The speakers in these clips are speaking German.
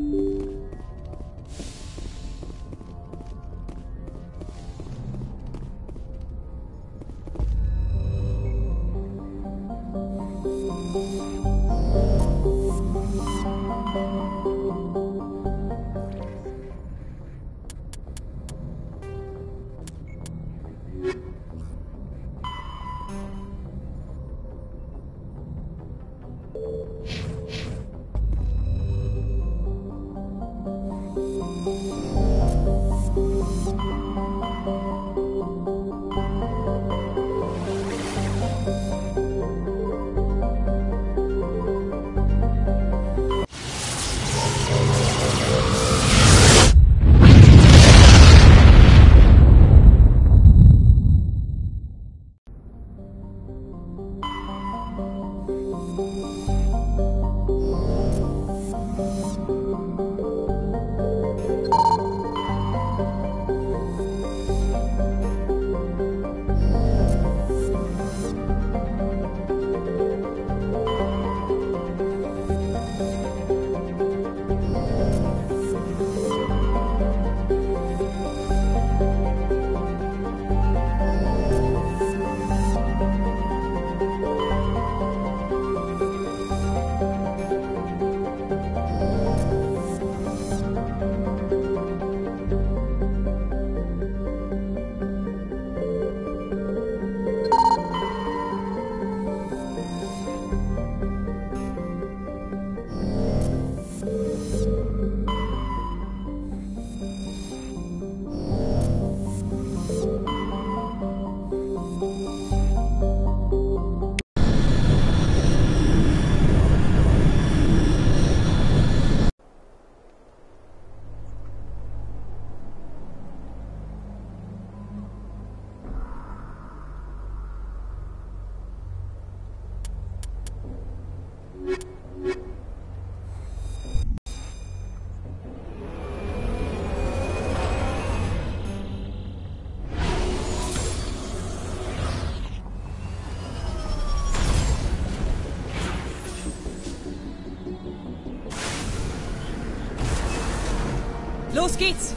Los geht's!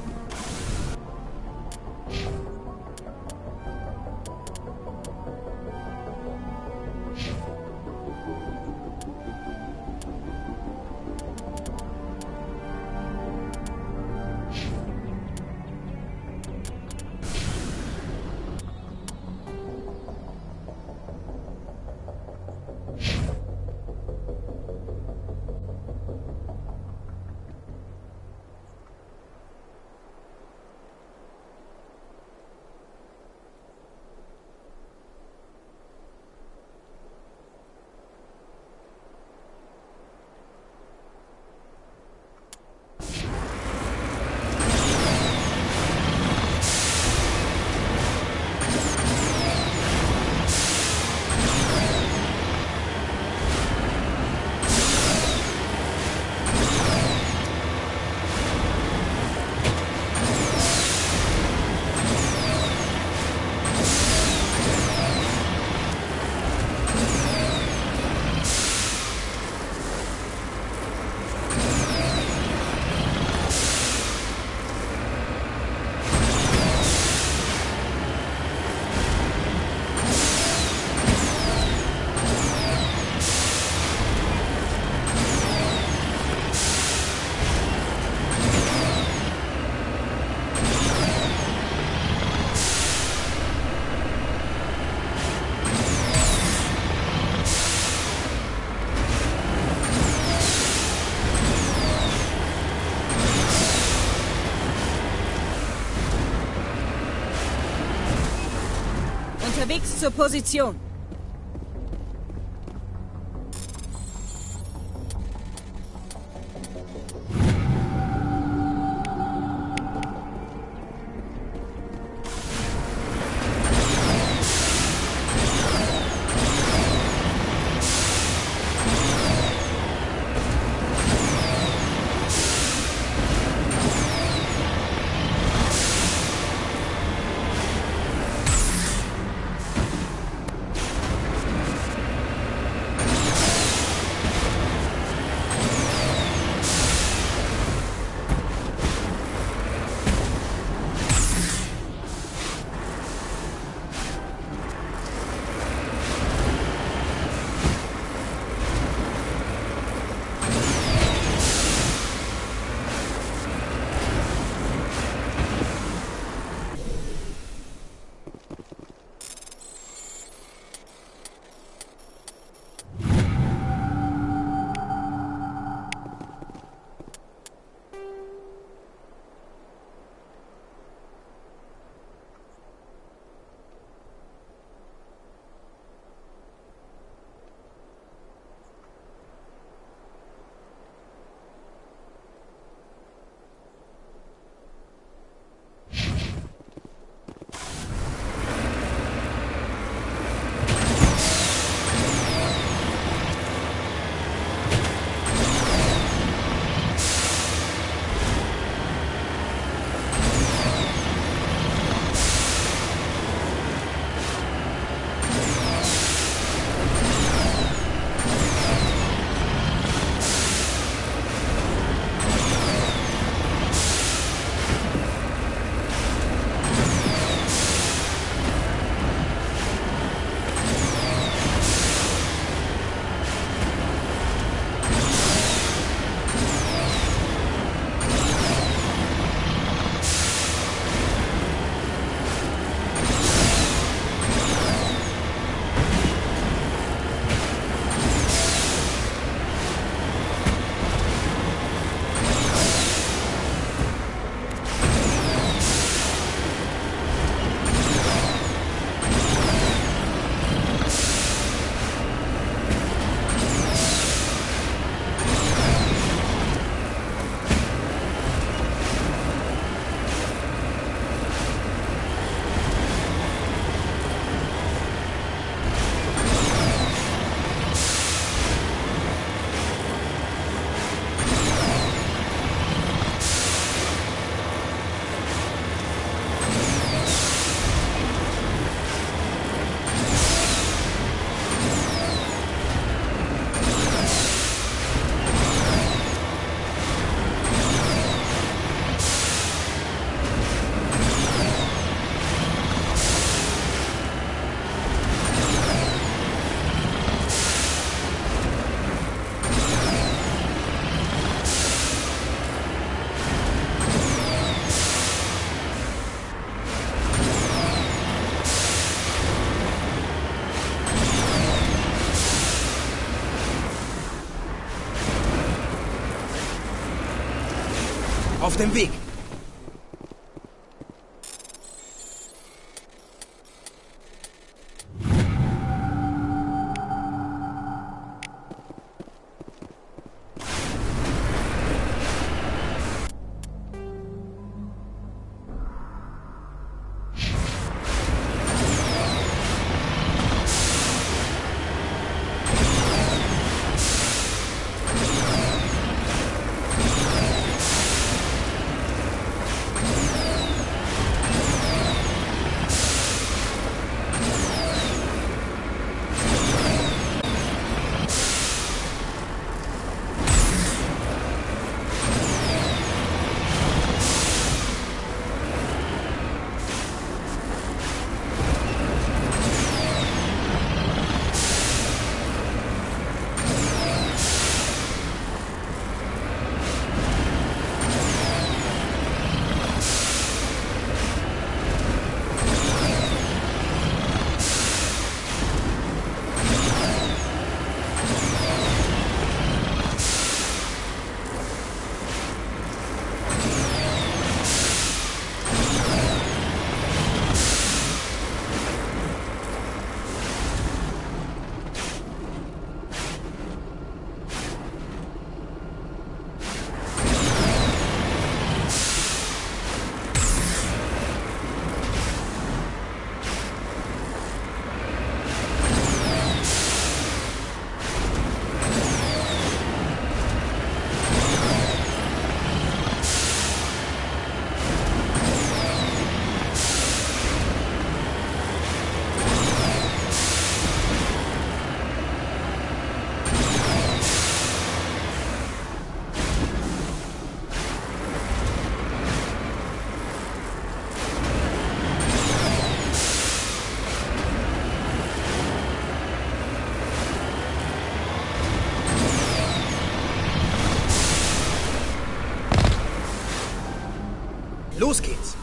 Unterwegs zur Position. Auf dem Weg! Los geht's!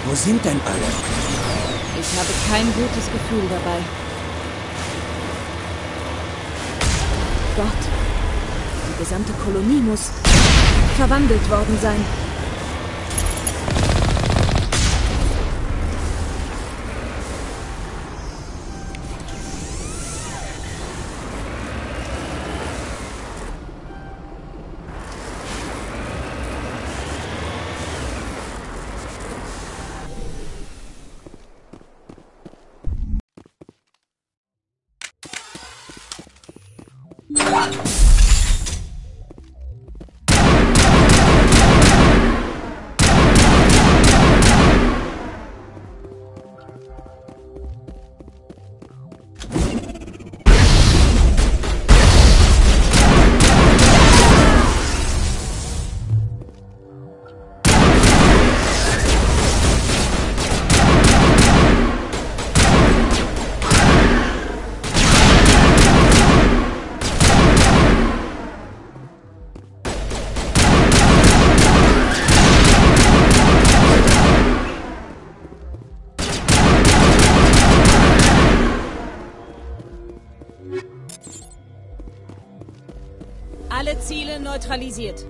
Wo sind denn alle? Ich habe kein gutes Gefühl dabei. Gott, die gesamte Kolonie muss verwandelt worden sein. Alle Ziele neutralisiert.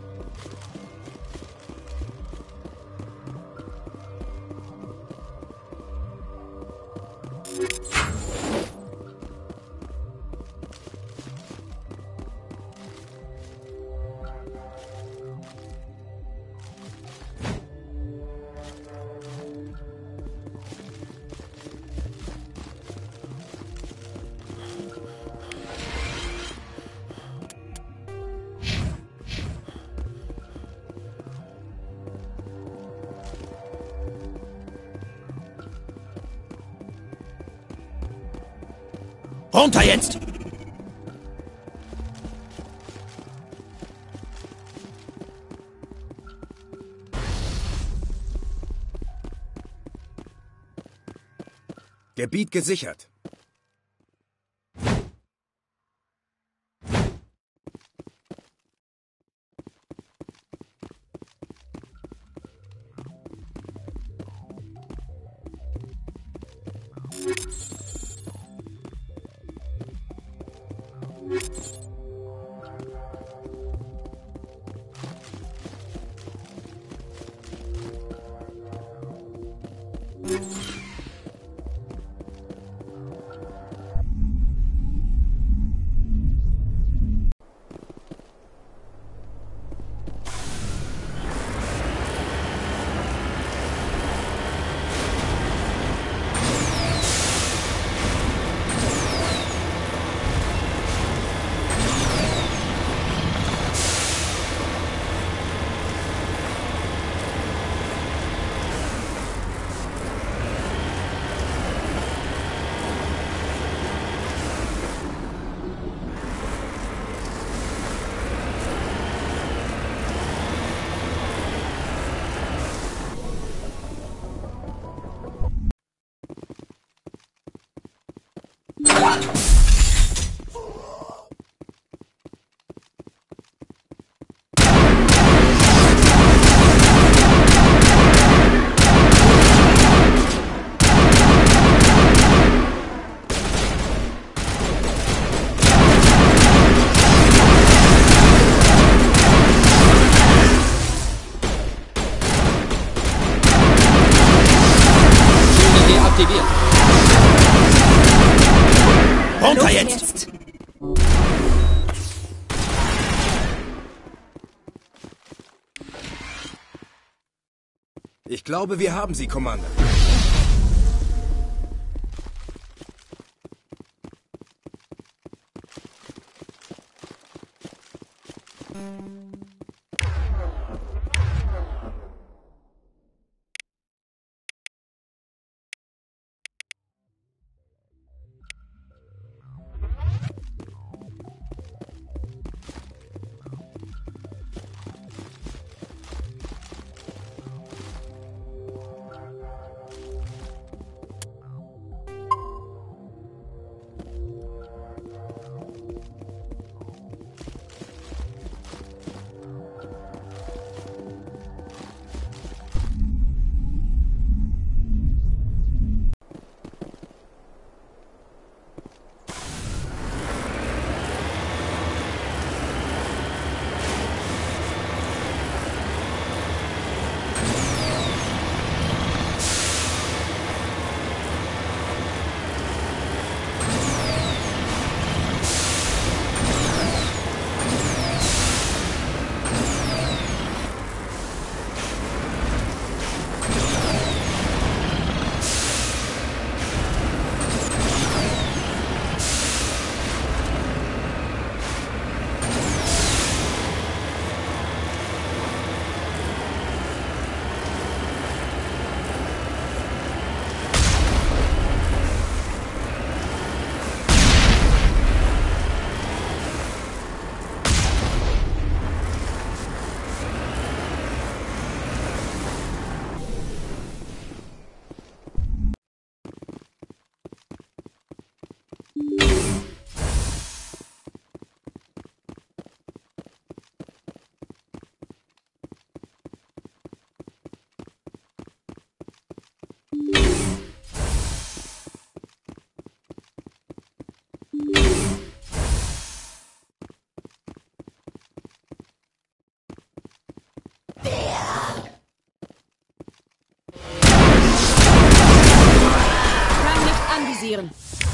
Runter jetzt! Gebiet gesichert. Deaktiviert. Runter jetzt! Ich glaube, wir haben sie, Commander. deaktivieren.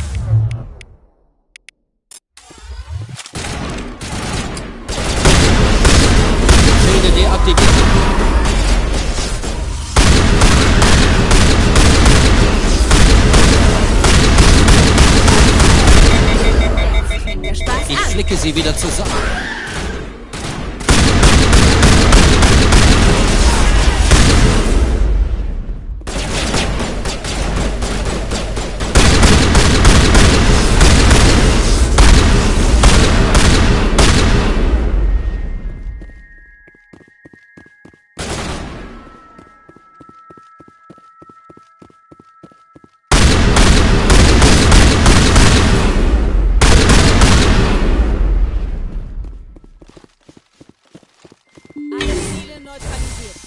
Schilde deaktiviert. Der Spaß Ich an. flicke sie wieder zusammen. Alle Ziele neutralisiert.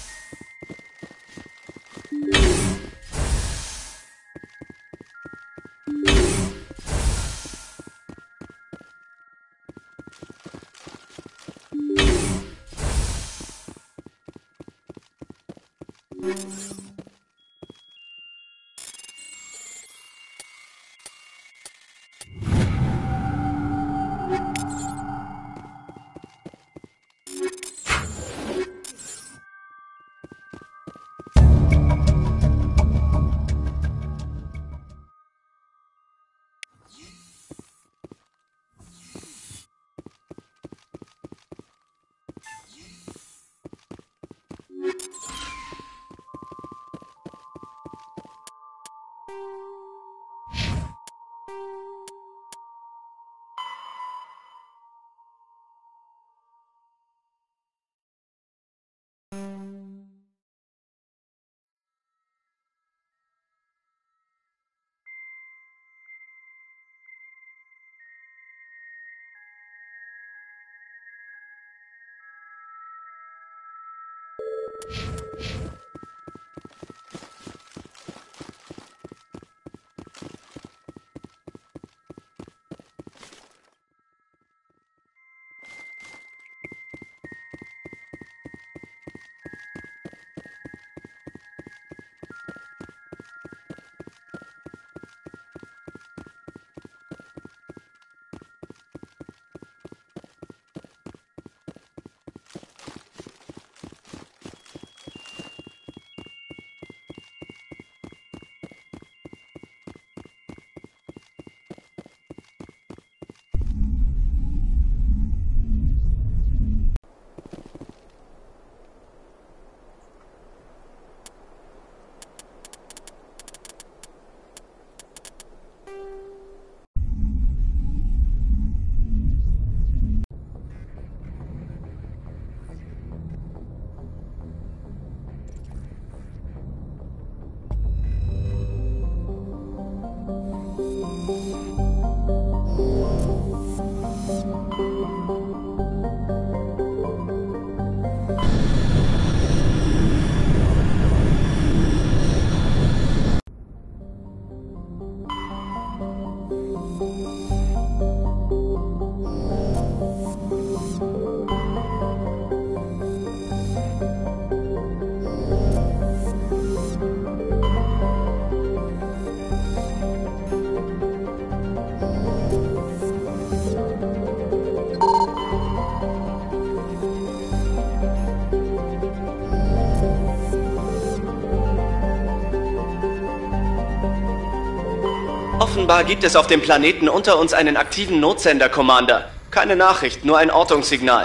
Offenbar gibt es auf dem Planeten unter uns einen aktiven Notsender, Commander. Keine Nachricht, nur ein Ortungssignal.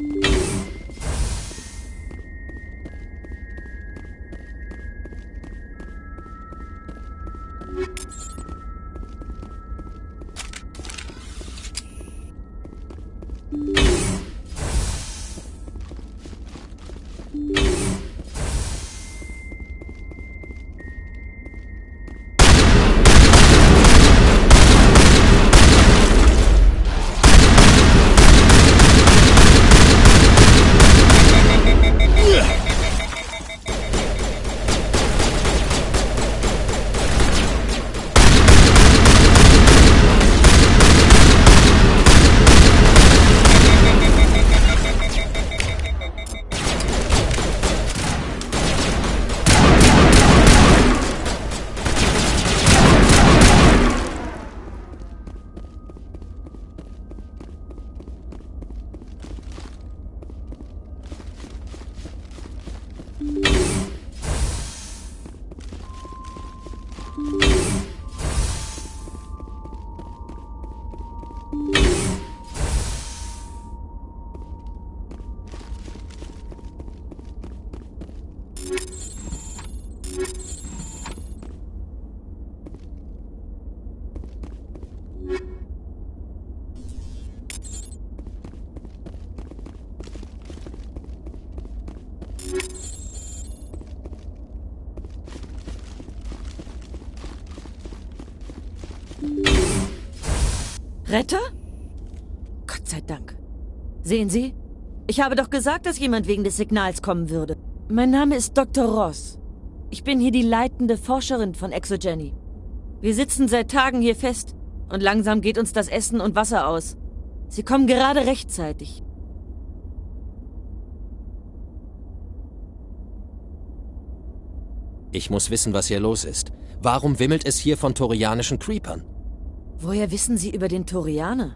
Retter? Gott sei Dank. Sehen Sie? Ich habe doch gesagt, dass jemand wegen des Signals kommen würde. Mein Name ist Dr. Ross. Ich bin hier die leitende Forscherin von ExoGeni. Wir sitzen seit Tagen hier fest und langsam geht uns das Essen und Wasser aus. Sie kommen gerade rechtzeitig. Ich muss wissen, was hier los ist. Warum wimmelt es hier von torianischen Creepern? Woher wissen Sie über den Torianer?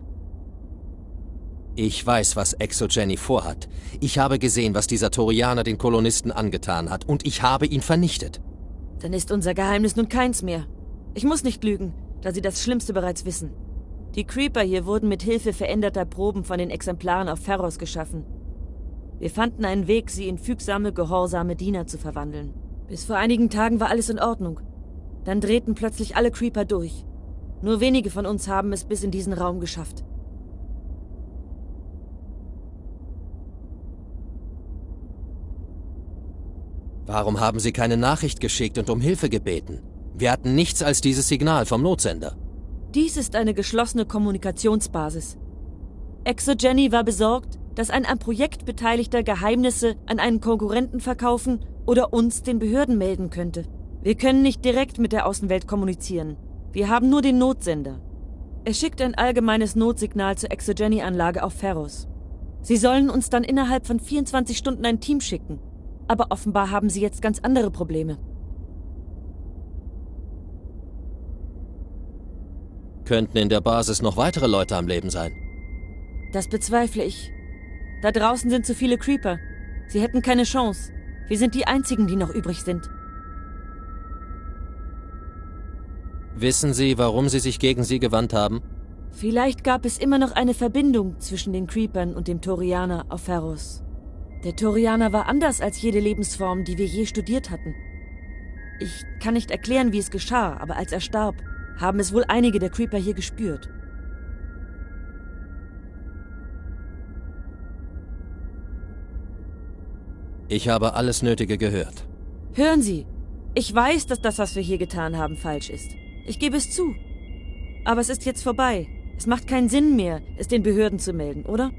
Ich weiß, was ExoGeni vorhat. Ich habe gesehen, was dieser Torianer den Kolonisten angetan hat, und ich habe ihn vernichtet. Dann ist unser Geheimnis nun keins mehr. Ich muss nicht lügen, da Sie das Schlimmste bereits wissen. Die Creeper hier wurden mit Hilfe veränderter Proben von den Exemplaren auf Ferros geschaffen. Wir fanden einen Weg, sie in fügsame, gehorsame Diener zu verwandeln. Bis vor einigen Tagen war alles in Ordnung. Dann drehten plötzlich alle Creeper durch. Nur wenige von uns haben es bis in diesen Raum geschafft. Warum haben Sie keine Nachricht geschickt und um Hilfe gebeten? Wir hatten nichts als dieses Signal vom Notsender. Dies ist eine geschlossene Kommunikationsbasis. ExoGeni war besorgt, dass ein am Projekt Beteiligter Geheimnisse an einen Konkurrenten verkaufen oder uns den Behörden melden könnte. Wir können nicht direkt mit der Außenwelt kommunizieren. Wir haben nur den Notsender. Er schickt ein allgemeines Notsignal zur ExoGeni-Anlage auf Ferros. Sie sollen uns dann innerhalb von 24 Stunden ein Team schicken. Aber offenbar haben sie jetzt ganz andere Probleme. Könnten in der Basis noch weitere Leute am Leben sein? Das bezweifle ich. Da draußen sind zu viele Creeper. Sie hätten keine Chance. Wir sind die Einzigen, die noch übrig sind. Wissen Sie, warum sie sich gegen Sie gewandt haben? Vielleicht gab es immer noch eine Verbindung zwischen den Creepern und dem Torianer auf Ferros. Der Torianer war anders als jede Lebensform, die wir je studiert hatten. Ich kann nicht erklären, wie es geschah, aber als er starb, haben es wohl einige der Creeper hier gespürt. Ich habe alles Nötige gehört. Hören Sie, ich weiß, dass das, was wir hier getan haben, falsch ist. Ich gebe es zu. Aber es ist jetzt vorbei. Es macht keinen Sinn mehr, es den Behörden zu melden, oder?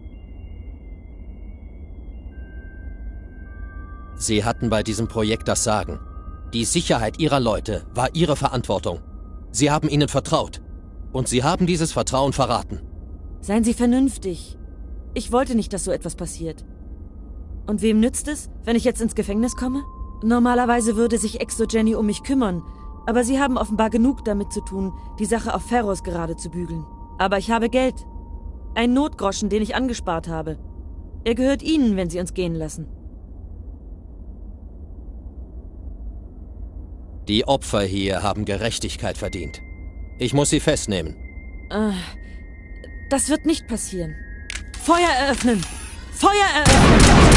Sie hatten bei diesem Projekt das Sagen. Die Sicherheit Ihrer Leute war Ihre Verantwortung. Sie haben ihnen vertraut. Und Sie haben dieses Vertrauen verraten. Seien Sie vernünftig. Ich wollte nicht, dass so etwas passiert. Und wem nützt es, wenn ich jetzt ins Gefängnis komme? Normalerweise würde sich ExoGeni um mich kümmern, aber sie haben offenbar genug damit zu tun, die Sache auf Ferros gerade zu bügeln. Aber ich habe Geld. Ein Notgroschen, den ich angespart habe. Er gehört Ihnen, wenn Sie uns gehen lassen. Die Opfer hier haben Gerechtigkeit verdient. Ich muss sie festnehmen. Das wird nicht passieren. Feuer eröffnen! Feuer eröffnen!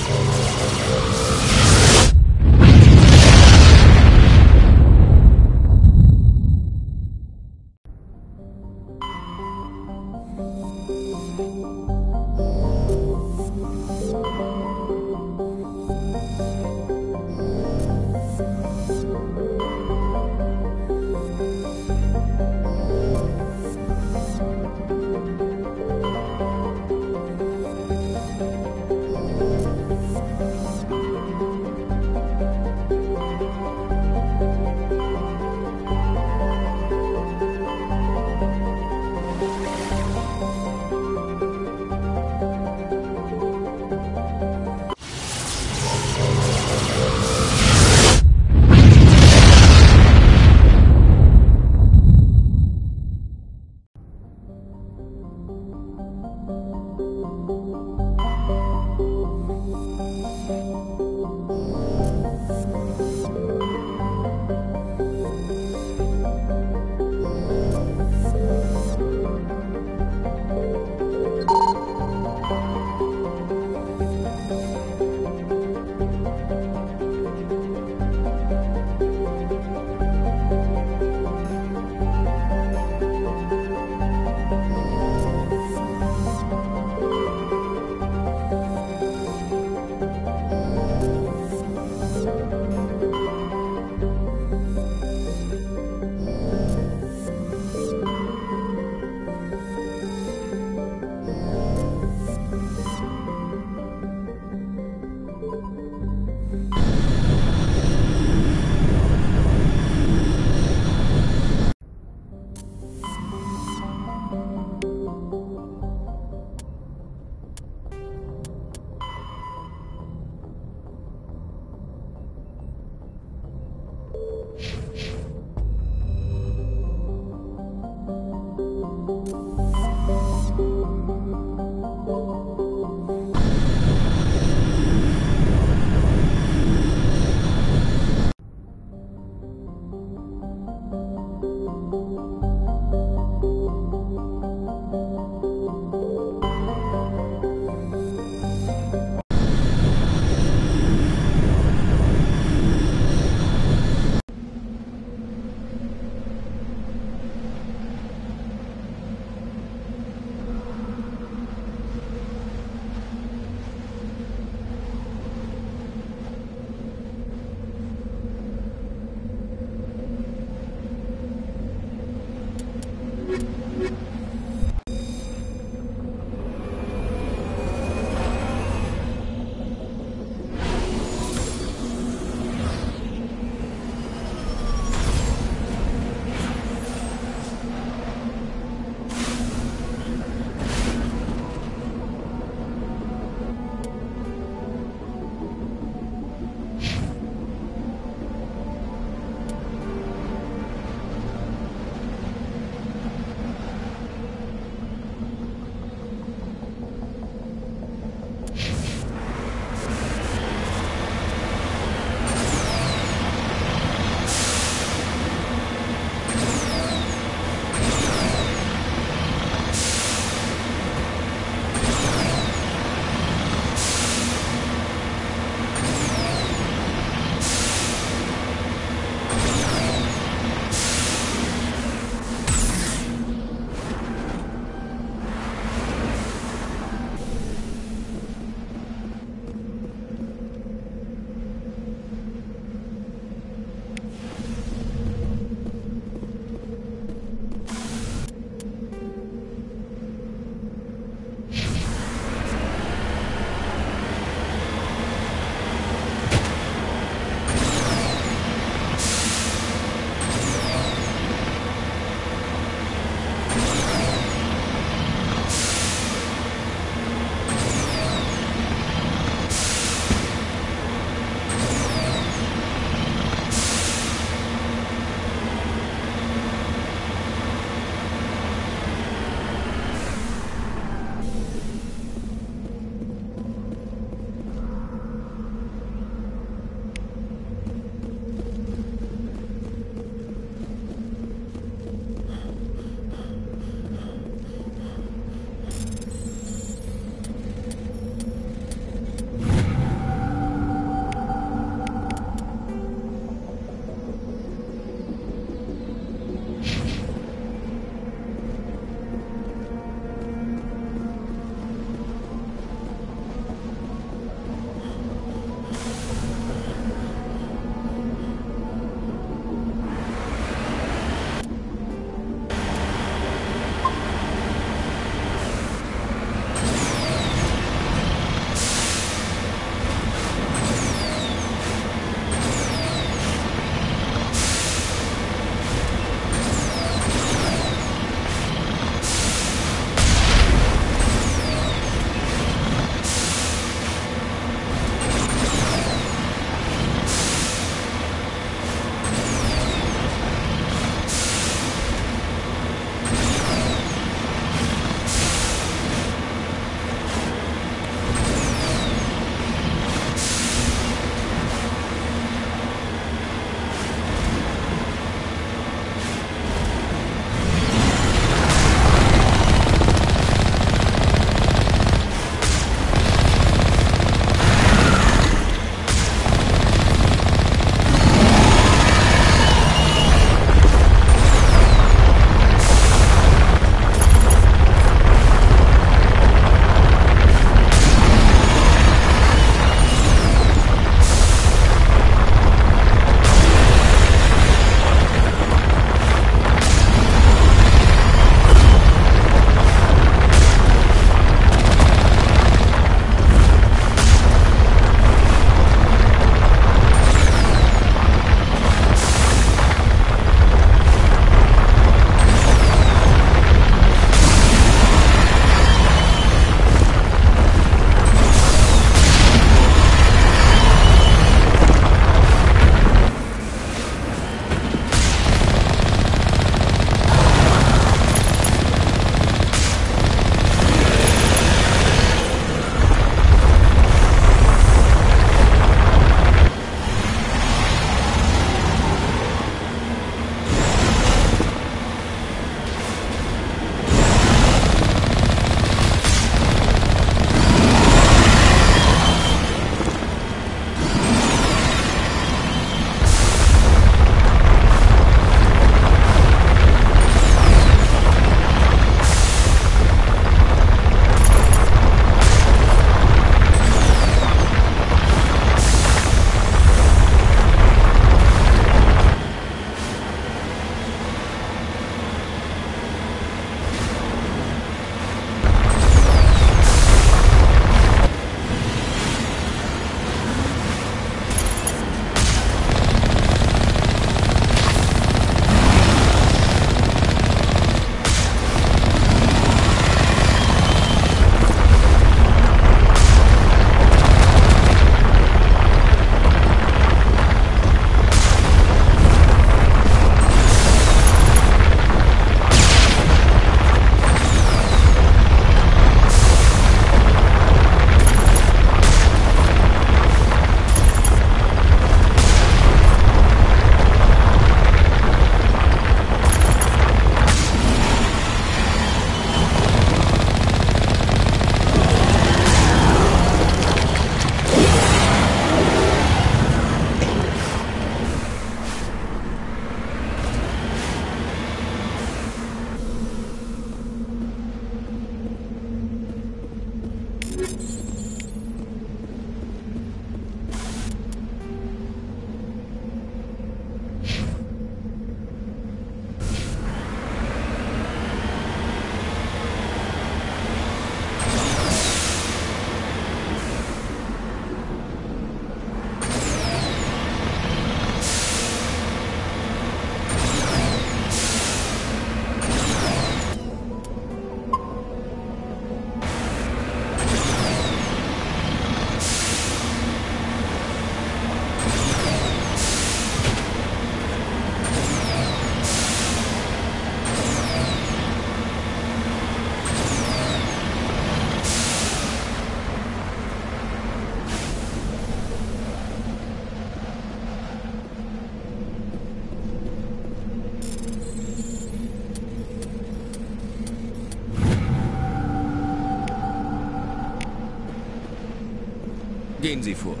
Gehen Sie vor.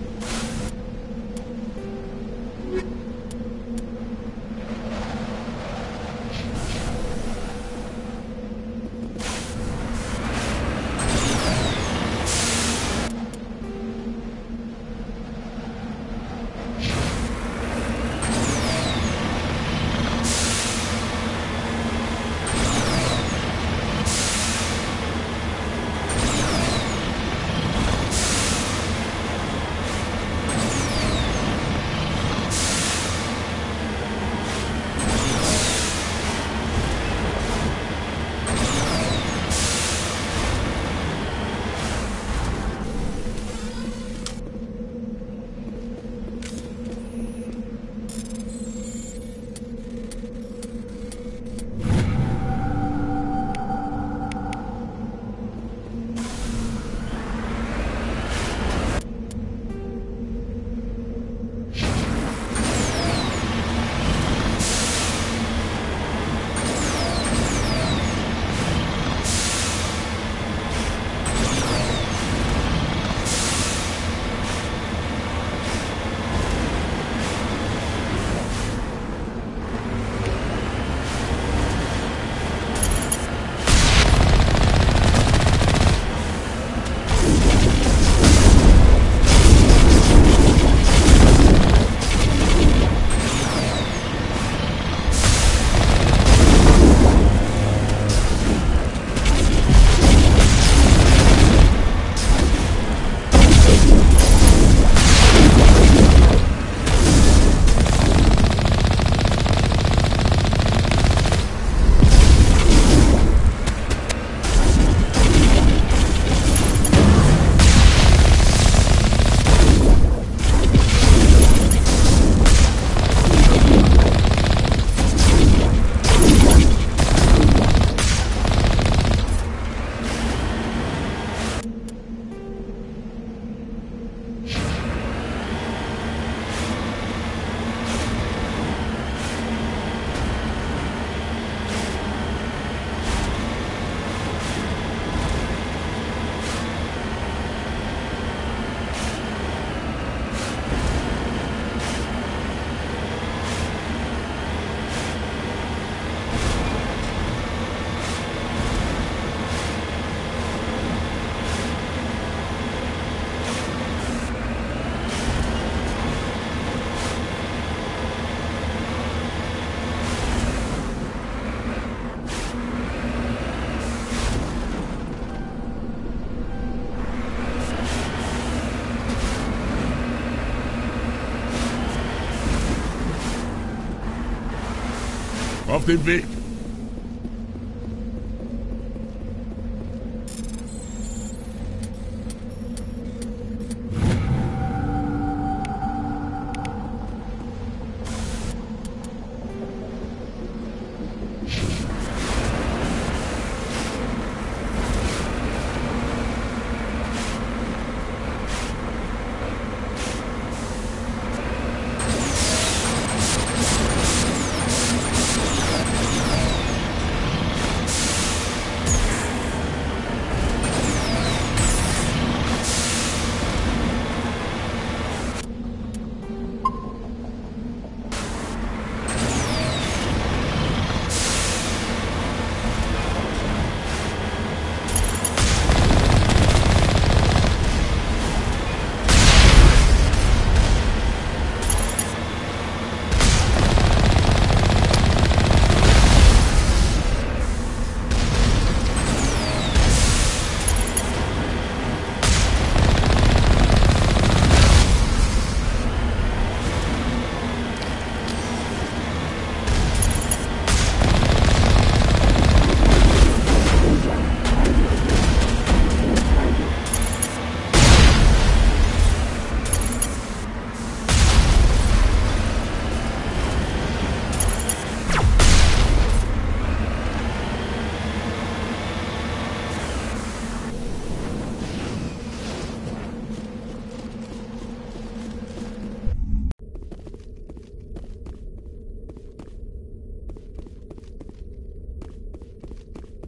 Auf den Weg!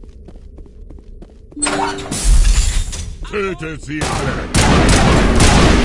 Tötet sie alle!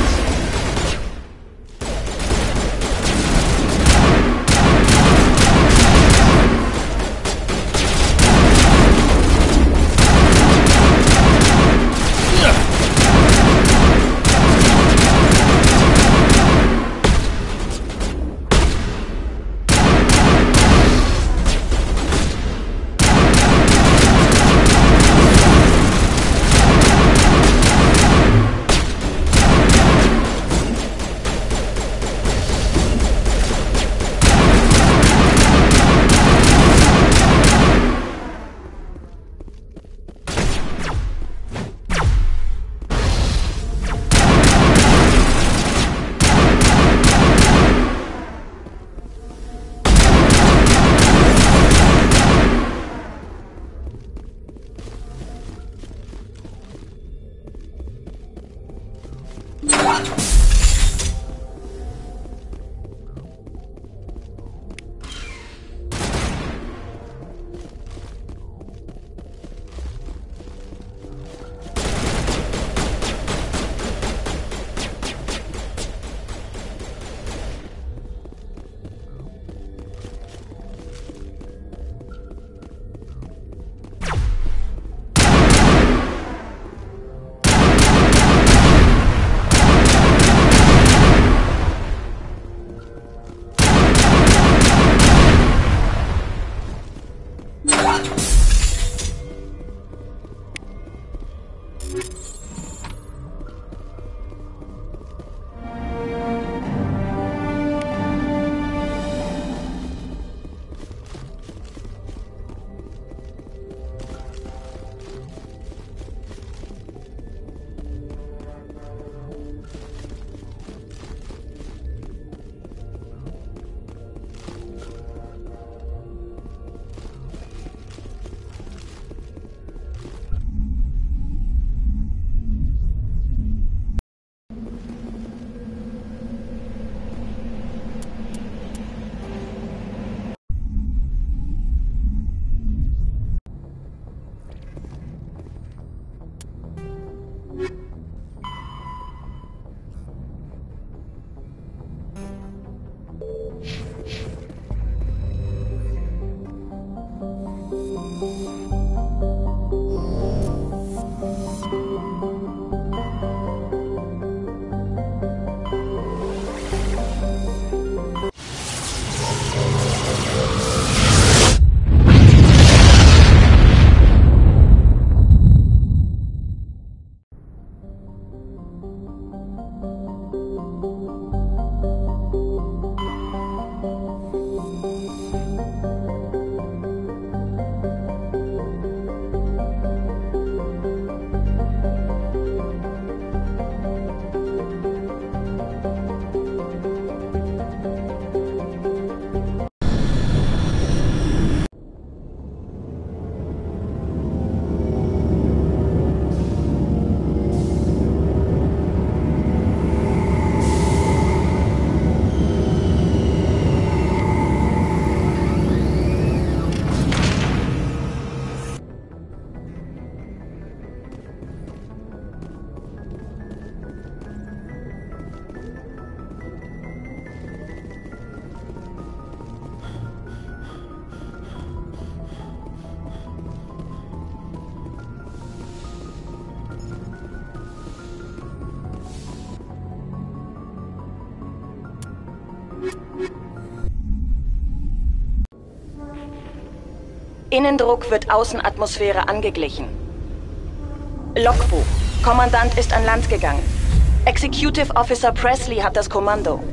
Innendruck wird Außenatmosphäre angeglichen. Logbuch. Kommandant ist an Land gegangen. Executive Officer Presley hat das Kommando.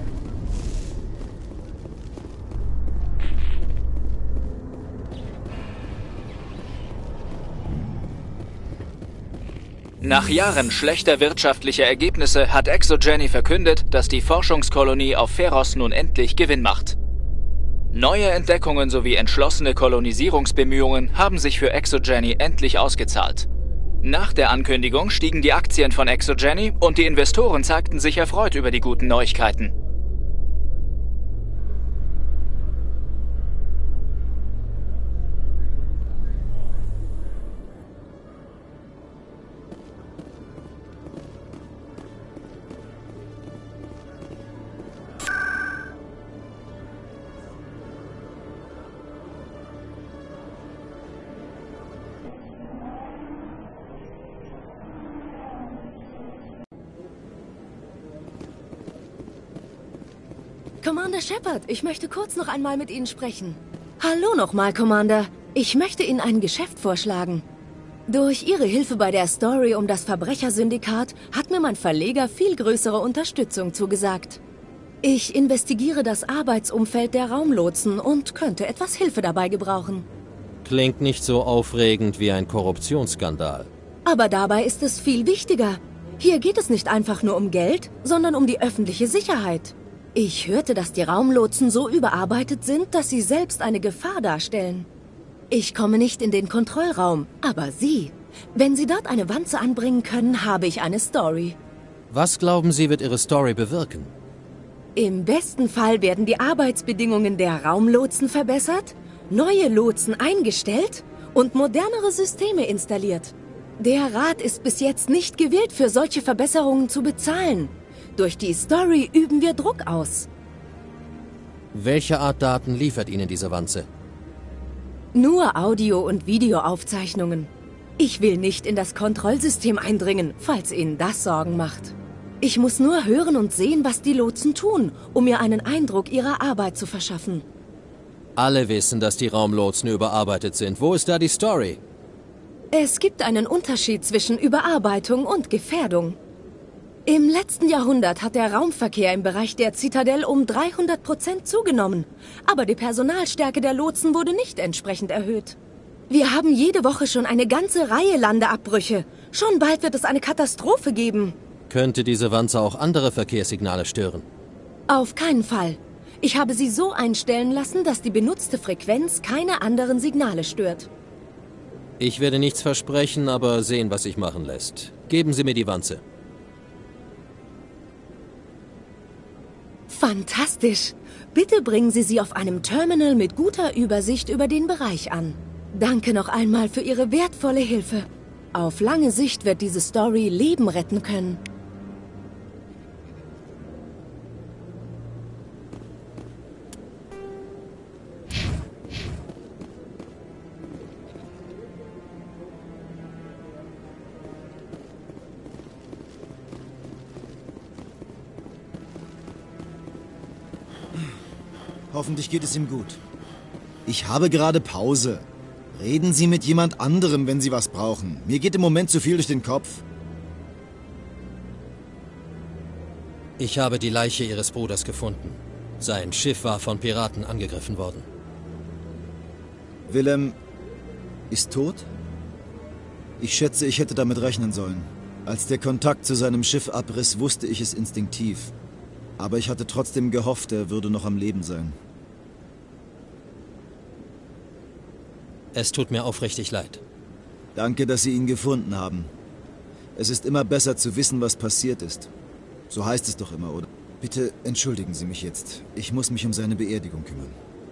Nach Jahren schlechter wirtschaftlicher Ergebnisse hat ExoGeni verkündet, dass die Forschungskolonie auf Pharos nun endlich Gewinn macht. Neue Entdeckungen sowie entschlossene Kolonisierungsbemühungen haben sich für ExoGeni endlich ausgezahlt. Nach der Ankündigung stiegen die Aktien von ExoGeni und die Investoren zeigten sich erfreut über die guten Neuigkeiten. Commander Shepard, ich möchte kurz noch einmal mit Ihnen sprechen. Hallo nochmal, Commander. Ich möchte Ihnen ein Geschäft vorschlagen. Durch Ihre Hilfe bei der Story um das Verbrechersyndikat hat mir mein Verleger viel größere Unterstützung zugesagt. Ich investigiere das Arbeitsumfeld der Raumlotsen und könnte etwas Hilfe dabei gebrauchen. Klingt nicht so aufregend wie ein Korruptionsskandal. Aber dabei ist es viel wichtiger. Hier geht es nicht einfach nur um Geld, sondern um die öffentliche Sicherheit. Ich hörte, dass die Raumlotsen so überarbeitet sind, dass sie selbst eine Gefahr darstellen. Ich komme nicht in den Kontrollraum, aber Sie. Wenn Sie dort eine Wanze anbringen können, habe ich eine Story. Was glauben Sie, wird Ihre Story bewirken? Im besten Fall werden die Arbeitsbedingungen der Raumlotsen verbessert, neue Lotsen eingestellt und modernere Systeme installiert. Der Rat ist bis jetzt nicht gewillt, für solche Verbesserungen zu bezahlen. Durch die Story üben wir Druck aus. Welche Art Daten liefert Ihnen diese Wanze? Nur Audio- und Videoaufzeichnungen. Ich will nicht in das Kontrollsystem eindringen, falls Ihnen das Sorgen macht. Ich muss nur hören und sehen, was die Lotsen tun, um mir einen Eindruck ihrer Arbeit zu verschaffen. Alle wissen, dass die Raumlotsen überarbeitet sind. Wo ist da die Story? Es gibt einen Unterschied zwischen Überarbeitung und Gefährdung. Im letzten Jahrhundert hat der Raumverkehr im Bereich der Zitadelle um 300% zugenommen. Aber die Personalstärke der Lotsen wurde nicht entsprechend erhöht. Wir haben jede Woche schon eine ganze Reihe Landeabbrüche. Schon bald wird es eine Katastrophe geben. Könnte diese Wanze auch andere Verkehrssignale stören? Auf keinen Fall. Ich habe sie so einstellen lassen, dass die benutzte Frequenz keine anderen Signale stört. Ich werde nichts versprechen, aber sehen, was sich machen lässt. Geben Sie mir die Wanze. Fantastisch! Bitte bringen Sie sie auf einem Terminal mit guter Übersicht über den Bereich an. Danke noch einmal für Ihre wertvolle Hilfe. Auf lange Sicht wird diese Story Leben retten können. Hoffentlich geht es ihm gut. Ich habe gerade Pause. Reden Sie mit jemand anderem, wenn Sie was brauchen. Mir geht im Moment zu viel durch den Kopf. Ich habe die Leiche Ihres Bruders gefunden. Sein Schiff war von Piraten angegriffen worden. Willem ist tot? Ich schätze, ich hätte damit rechnen sollen. Als der Kontakt zu seinem Schiff abriss, wusste ich es instinktiv. Aber ich hatte trotzdem gehofft, er würde noch am Leben sein. Es tut mir aufrichtig leid. Danke, dass Sie ihn gefunden haben. Es ist immer besser zu wissen, was passiert ist. So heißt es doch immer, oder? Bitte entschuldigen Sie mich jetzt. Ich muss mich um seine Beerdigung kümmern.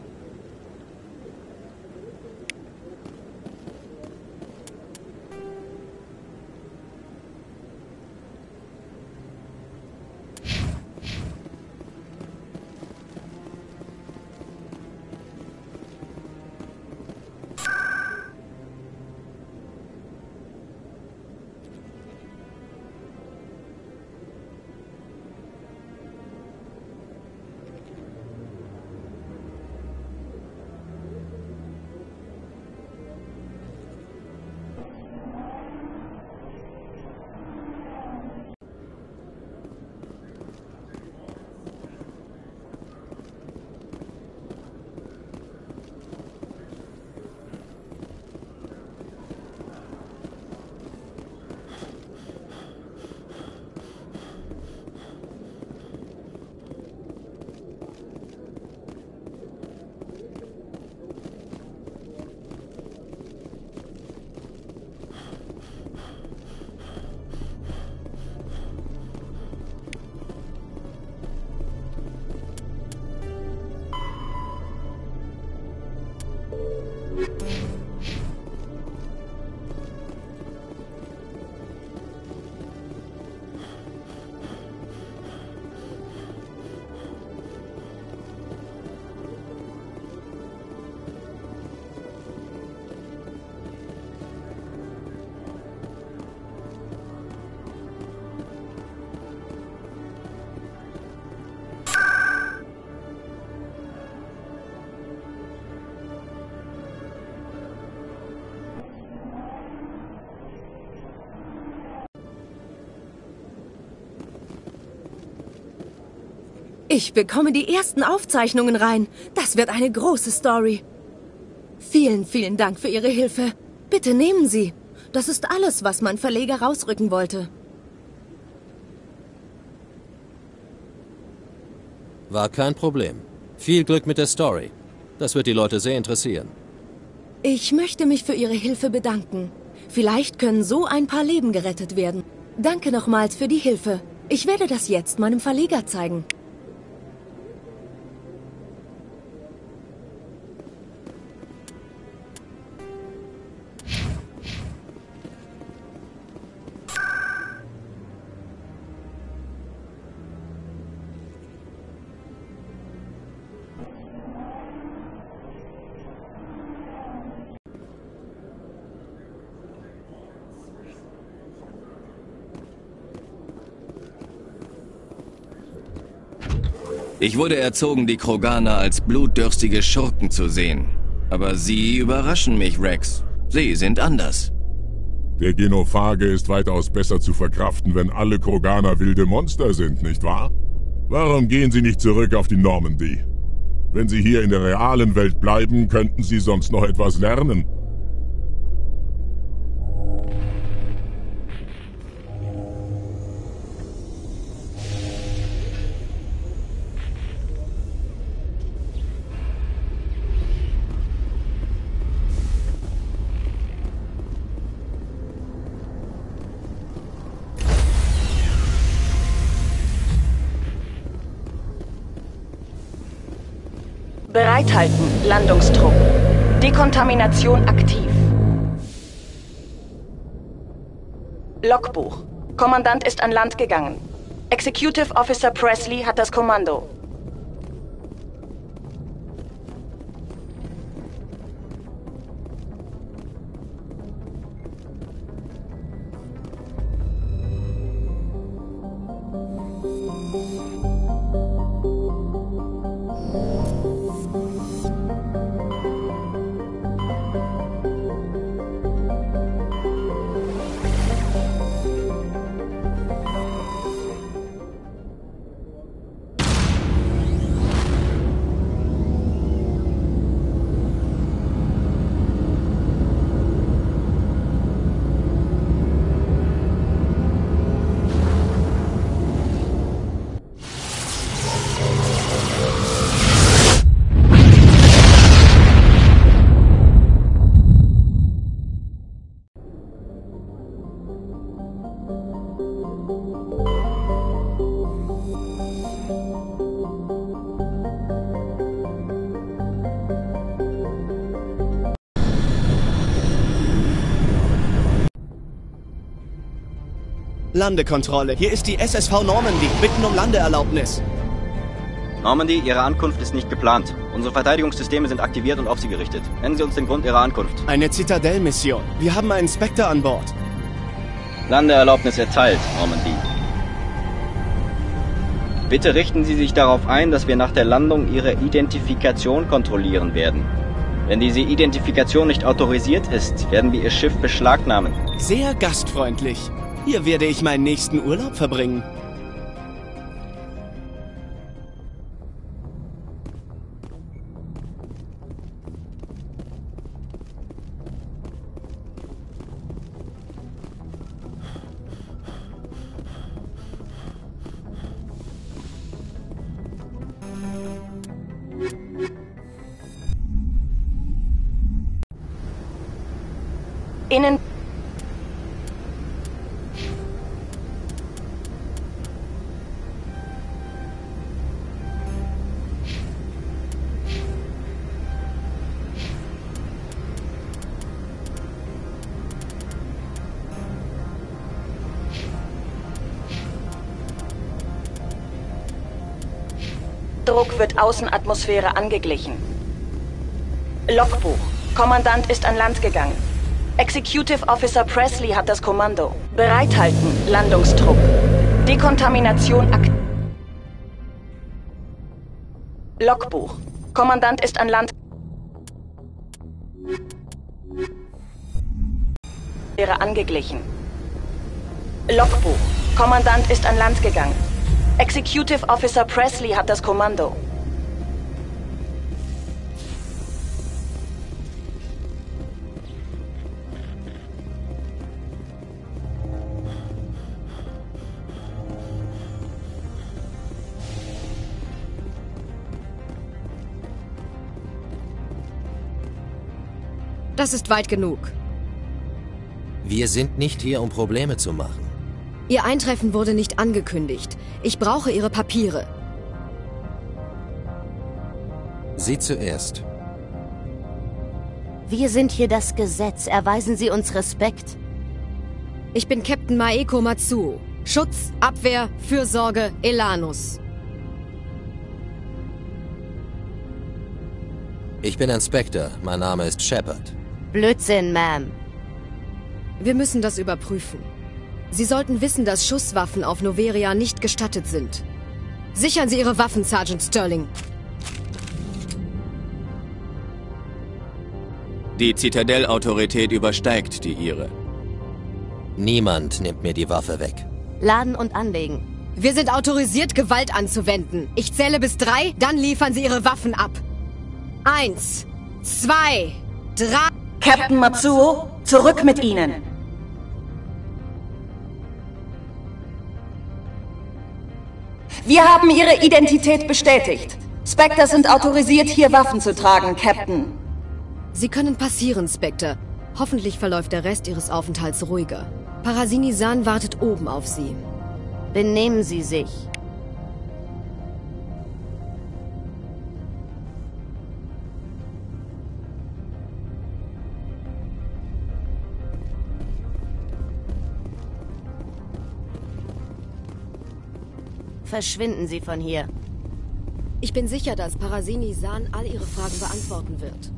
Ich bekomme die ersten Aufzeichnungen rein. Das wird eine große Story. Vielen, vielen Dank für Ihre Hilfe. Bitte nehmen Sie. Das ist alles, was mein Verleger rausrücken wollte. War kein Problem. Viel Glück mit der Story. Das wird die Leute sehr interessieren. Ich möchte mich für Ihre Hilfe bedanken. Vielleicht können so ein paar Leben gerettet werden. Danke nochmals für die Hilfe. Ich werde das jetzt meinem Verleger zeigen. Ich wurde erzogen, die Kroganer als blutdürstige Schurken zu sehen. Aber Sie überraschen mich, Rex. Sie sind anders. Der Genophage ist weitaus besser zu verkraften, wenn alle Kroganer wilde Monster sind, nicht wahr? Warum gehen Sie nicht zurück auf die Normandy? Wenn Sie hier in der realen Welt bleiben, könnten Sie sonst noch etwas lernen. Bereithalten, Landungstrupp. Dekontamination aktiv. Logbuch. Kommandant ist an Land gegangen. Executive Officer Presley hat das Kommando. Landekontrolle. Hier ist die SSV Normandy. Bitten um Landeerlaubnis. Normandy, Ihre Ankunft ist nicht geplant. Unsere Verteidigungssysteme sind aktiviert und auf Sie gerichtet. Nennen Sie uns den Grund Ihrer Ankunft. Eine Zitadell-Mission. Wir haben einen Spectre an Bord. Landeerlaubnis erteilt, Normandy. Bitte richten Sie sich darauf ein, dass wir nach der Landung Ihre Identifikation kontrollieren werden. Wenn diese Identifikation nicht autorisiert ist, werden wir Ihr Schiff beschlagnahmen. Sehr gastfreundlich. Hier werde ich meinen nächsten Urlaub verbringen. Innen... Druck wird Außenatmosphäre angeglichen. Logbuch. Kommandant ist an Land gegangen. Executive Officer Presley hat das Kommando. Bereithalten, Landungstrupp. Dekontamination Logbuch. Kommandant ist an Land... wäre angeglichen. Logbuch. Kommandant ist an Land gegangen. Executive Officer Presley hat das Kommando. Das ist weit genug. Wir sind nicht hier, um Probleme zu machen. Ihr Eintreffen wurde nicht angekündigt. Ich brauche Ihre Papiere. Sie zuerst. Wir sind hier das Gesetz. Erweisen Sie uns Respekt. Ich bin Captain Maeko Matsuo. Schutz, Abwehr, Fürsorge, Elanus. Ich bin Inspector. Mein Name ist Shepard. Blödsinn, Ma'am. Wir müssen das überprüfen. Sie sollten wissen, dass Schusswaffen auf Noveria nicht gestattet sind. Sichern Sie Ihre Waffen, Sergeant Sterling. Die Zitadell-Autorität übersteigt die Ihre. Niemand nimmt mir die Waffe weg. Laden und anlegen. Wir sind autorisiert, Gewalt anzuwenden. Ich zähle bis 3, dann liefern Sie Ihre Waffen ab. 1, 2, 3... Captain Matsuo, zurück mit Ihnen. Wir haben Ihre Identität bestätigt. Spectre sind autorisiert, hier Waffen zu tragen, Captain. Sie können passieren, Spectre. Hoffentlich verläuft der Rest Ihres Aufenthalts ruhiger. Parasini-san wartet oben auf Sie. Benehmen Sie sich. Verschwinden Sie von hier. Ich bin sicher, dass Parasini-san all Ihre Fragen beantworten wird.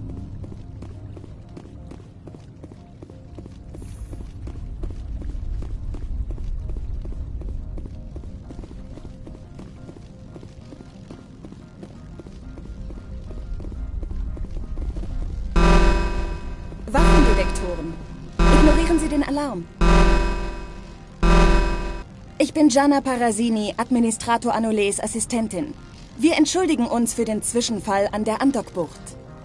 Waffendetektoren. Ignorieren Sie den Alarm. Ich bin Gianna Parasini, Administrator Anoles Assistentin. Wir entschuldigen uns für den Zwischenfall an der Andockbucht.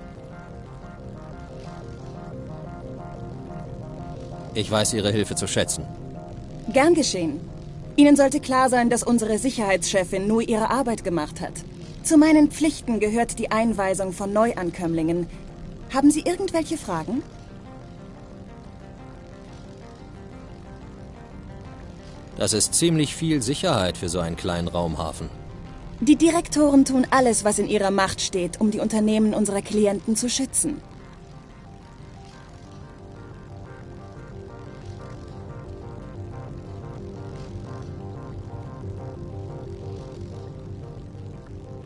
Ich weiß Ihre Hilfe zu schätzen. Gern geschehen. Ihnen sollte klar sein, dass unsere Sicherheitschefin nur ihre Arbeit gemacht hat. Zu meinen Pflichten gehört die Einweisung von Neuankömmlingen. Haben Sie irgendwelche Fragen? Das ist ziemlich viel Sicherheit für so einen kleinen Raumhafen. Die Direktoren tun alles, was in ihrer Macht steht, um die Unternehmen unserer Klienten zu schützen.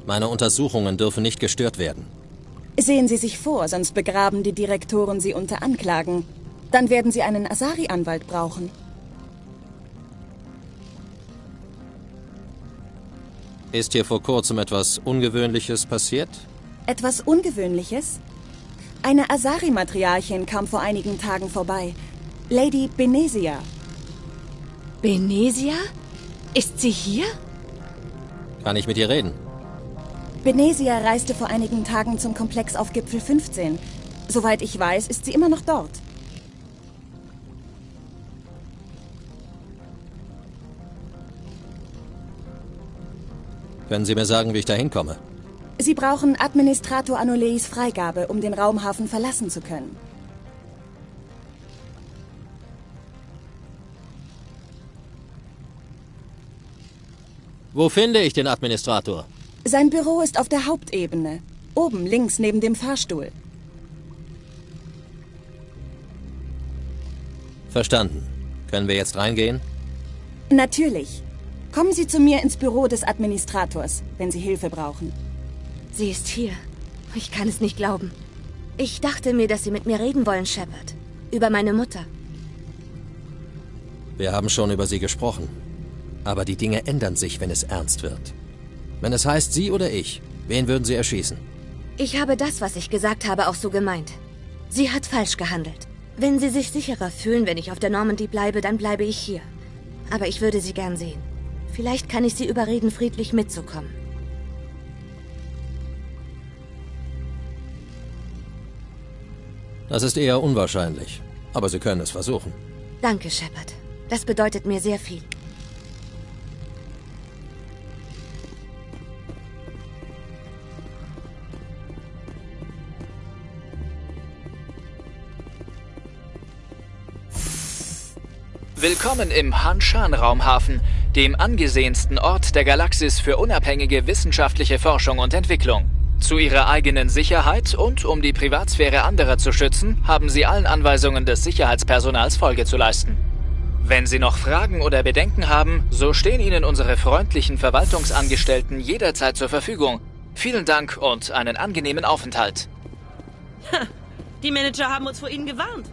Meine Untersuchungen dürfen nicht gestört werden. Sehen Sie sich vor, sonst begraben die Direktoren Sie unter Anklagen. Dann werden Sie einen Asari-Anwalt brauchen. Ist hier vor kurzem etwas Ungewöhnliches passiert? Etwas Ungewöhnliches? Eine Asari-Matriarchin kam vor einigen Tagen vorbei. Lady Benezia. Benezia? Ist sie hier? Kann ich mit ihr reden? Benezia reiste vor einigen Tagen zum Komplex auf Gipfel 15. Soweit ich weiß, ist sie immer noch dort. Können Sie mir sagen, wie ich da hinkomme? Sie brauchen Administrator Anoleis Freigabe, um den Raumhafen verlassen zu können. Wo finde ich den Administrator? Sein Büro ist auf der Hauptebene. Oben links neben dem Fahrstuhl. Verstanden. Können wir jetzt reingehen? Natürlich. Kommen Sie zu mir ins Büro des Administrators, wenn Sie Hilfe brauchen. Sie ist hier. Ich kann es nicht glauben. Ich dachte mir, dass Sie mit mir reden wollen, Shepard. Über meine Mutter. Wir haben schon über sie gesprochen. Aber die Dinge ändern sich, wenn es ernst wird. Wenn es heißt, Sie oder ich, wen würden Sie erschießen? Ich habe das, was ich gesagt habe, auch so gemeint. Sie hat falsch gehandelt. Wenn Sie sich sicherer fühlen, wenn ich auf der Normandy bleibe, dann bleibe ich hier. Aber ich würde Sie gern sehen. Vielleicht kann ich Sie überreden, friedlich mitzukommen. Das ist eher unwahrscheinlich. Aber Sie können es versuchen. Danke, Shepard. Das bedeutet mir sehr viel. Willkommen im Hanshan-Raumhafen, dem angesehensten Ort der Galaxis für unabhängige wissenschaftliche Forschung und Entwicklung. Zu ihrer eigenen Sicherheit und um die Privatsphäre anderer zu schützen, haben sie allen Anweisungen des Sicherheitspersonals Folge zu leisten. Wenn Sie noch Fragen oder Bedenken haben, so stehen Ihnen unsere freundlichen Verwaltungsangestellten jederzeit zur Verfügung. Vielen Dank und einen angenehmen Aufenthalt. Die Manager haben uns vor Ihnen gewarnt.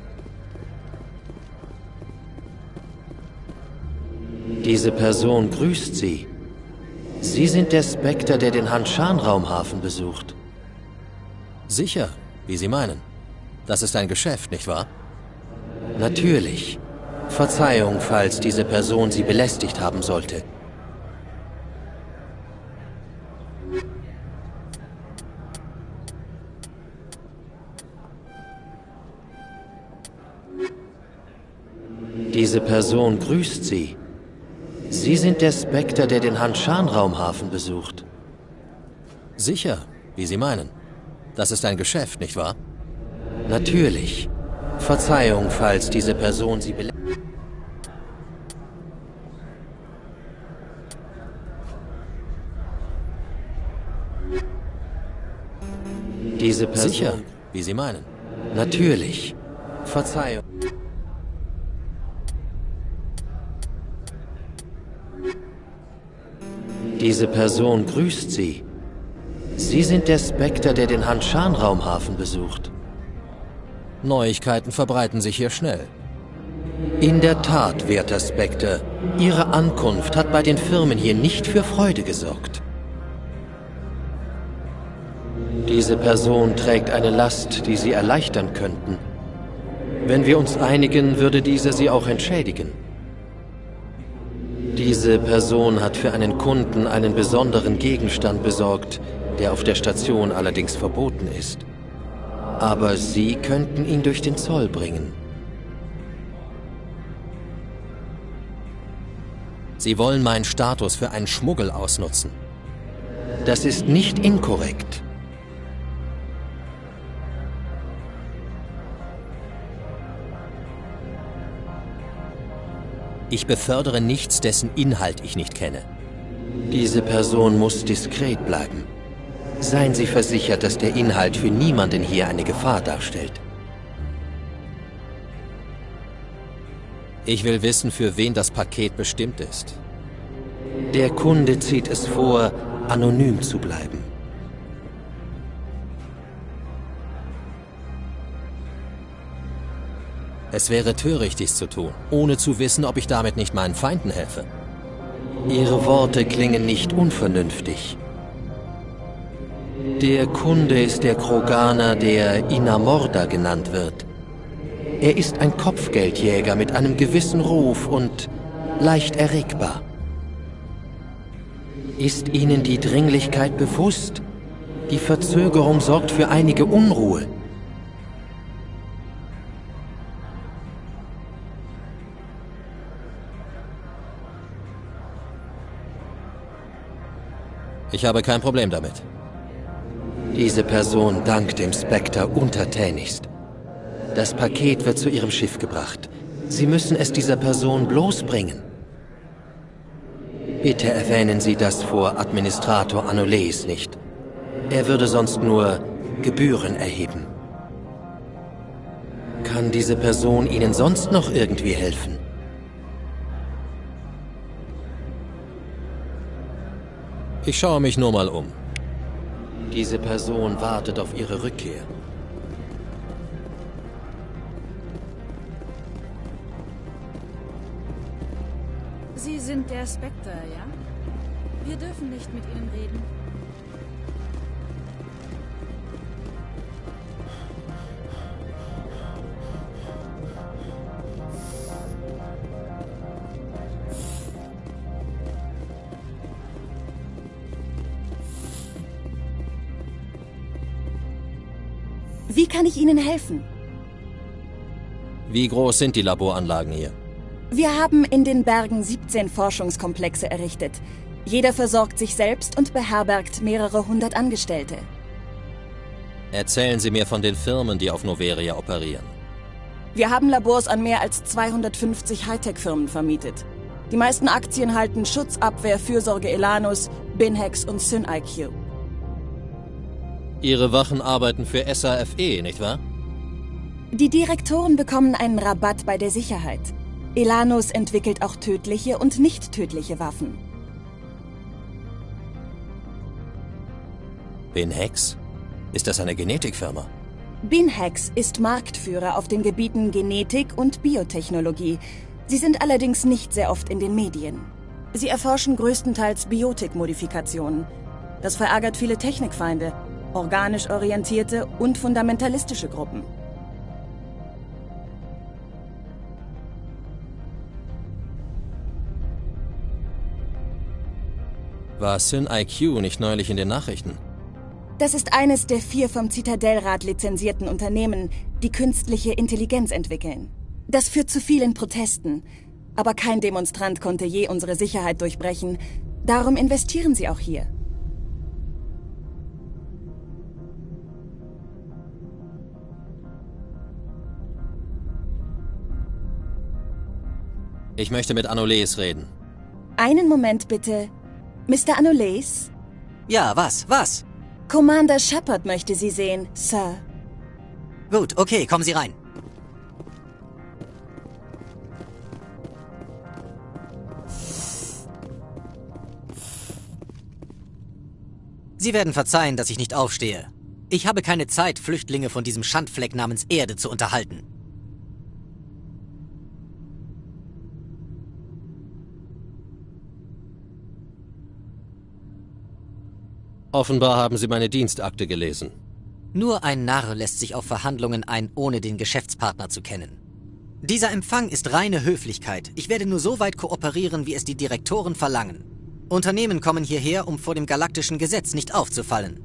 Diese Person grüßt Sie. Sie sind der Spectre, der den Hanshan-Raumhafen besucht. Sicher, wie Sie meinen. Das ist ein Geschäft, nicht wahr? Natürlich. Verzeihung, falls diese Person Sie belästigt haben sollte. Diese Person grüßt Sie. Sie sind der Spectre, der den Hanshan-Raumhafen besucht. Sicher, wie Sie meinen. Das ist ein Geschäft, nicht wahr? Natürlich. Verzeihung, falls diese Person Sie belästigt. Diese Person. Sicher, wie Sie meinen. Natürlich. Verzeihung. Diese Person grüßt Sie. Sie sind der Spectre, der den Hanshan-Raumhafen besucht. Neuigkeiten verbreiten sich hier schnell. In der Tat, werter Spectre, Ihre Ankunft hat bei den Firmen hier nicht für Freude gesorgt. Diese Person trägt eine Last, die Sie erleichtern könnten. Wenn wir uns einigen, würde diese Sie auch entschädigen. Diese Person hat für einen Kunden einen besonderen Gegenstand besorgt, der auf der Station allerdings verboten ist. Aber Sie könnten ihn durch den Zoll bringen. Sie wollen meinen Status für einen Schmuggel ausnutzen. Das ist nicht inkorrekt. Ich befördere nichts, dessen Inhalt ich nicht kenne. Diese Person muss diskret bleiben. Seien Sie versichert, dass der Inhalt für niemanden hier eine Gefahr darstellt. Ich will wissen, für wen das Paket bestimmt ist. Der Kunde zieht es vor, anonym zu bleiben. Es wäre töricht, dies zu tun, ohne zu wissen, ob ich damit nicht meinen Feinden helfe. Ihre Worte klingen nicht unvernünftig. Der Kunde ist der Kroganer, der Inamorda genannt wird. Er ist ein Kopfgeldjäger mit einem gewissen Ruf und leicht erregbar. Ist Ihnen die Dringlichkeit bewusst? Die Verzögerung sorgt für einige Unruhe. Ich habe kein Problem damit. Diese Person dankt dem Spectre untertänigst. Das Paket wird zu Ihrem Schiff gebracht. Sie müssen es dieser Person bloßbringen. Bitte erwähnen Sie das vor Administrator Anoles nicht. Er würde sonst nur Gebühren erheben. Kann diese Person Ihnen sonst noch irgendwie helfen? Ich schaue mich nur mal um. Diese Person wartet auf Ihre Rückkehr. Sie sind der Spectre, ja? Wir dürfen nicht mit Ihnen reden. Wie kann ich Ihnen helfen? Wie groß sind die Laboranlagen hier? Wir haben in den Bergen 17 Forschungskomplexe errichtet. Jeder versorgt sich selbst und beherbergt mehrere hundert Angestellte. Erzählen Sie mir von den Firmen, die auf Noveria operieren. Wir haben Labors an mehr als 250 Hightech-Firmen vermietet. Die meisten Aktien halten Schutzabwehr, Fürsorge Elanus, Binhex und SynIQ. Ihre Wachen arbeiten für SAFE, nicht wahr? Die Direktoren bekommen einen Rabatt bei der Sicherheit. Elanus entwickelt auch tödliche und nicht tödliche Waffen. Binhex? Ist das eine Genetikfirma? Binhex ist Marktführer auf den Gebieten Genetik und Biotechnologie. Sie sind allerdings nicht sehr oft in den Medien. Sie erforschen größtenteils Biotikmodifikationen. Das verärgert viele Technikfeinde, organisch orientierte und fundamentalistische Gruppen. War SynIQ nicht neulich in den Nachrichten? Das ist eines der 4 vom Zitadellrat lizenzierten Unternehmen, die künstliche Intelligenz entwickeln. Das führt zu vielen Protesten. Aber kein Demonstrant konnte je unsere Sicherheit durchbrechen. Darum investieren sie auch hier. Ich möchte mit Anoles reden. Einen Moment bitte. Mr. Anoles? Ja, was? Commander Shepard möchte Sie sehen, Sir. Gut, okay, kommen Sie rein. Sie werden verzeihen, dass ich nicht aufstehe. Ich habe keine Zeit, Flüchtlinge von diesem Schandfleck namens Erde zu unterhalten. Offenbar haben Sie meine Dienstakte gelesen. Nur ein Narr lässt sich auf Verhandlungen ein, ohne den Geschäftspartner zu kennen. Dieser Empfang ist reine Höflichkeit. Ich werde nur so weit kooperieren, wie es die Direktoren verlangen. Unternehmen kommen hierher, um vor dem galaktischen Gesetz nicht aufzufallen.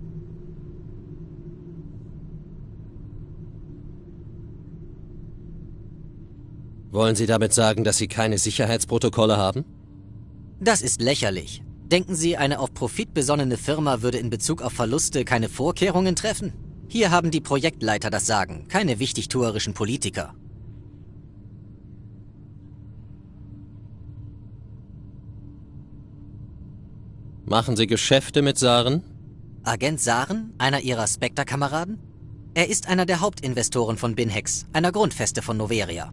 Wollen Sie damit sagen, dass Sie keine Sicherheitsprotokolle haben? Das ist lächerlich. Denken Sie, eine auf Profit besonnene Firma würde in Bezug auf Verluste keine Vorkehrungen treffen? Hier haben die Projektleiter das Sagen, keine wichtigtuerischen Politiker. Machen Sie Geschäfte mit Saren? Agent Saren, einer Ihrer Spectre-Kameraden? Er ist einer der Hauptinvestoren von Binhex, einer Grundfeste von Noveria.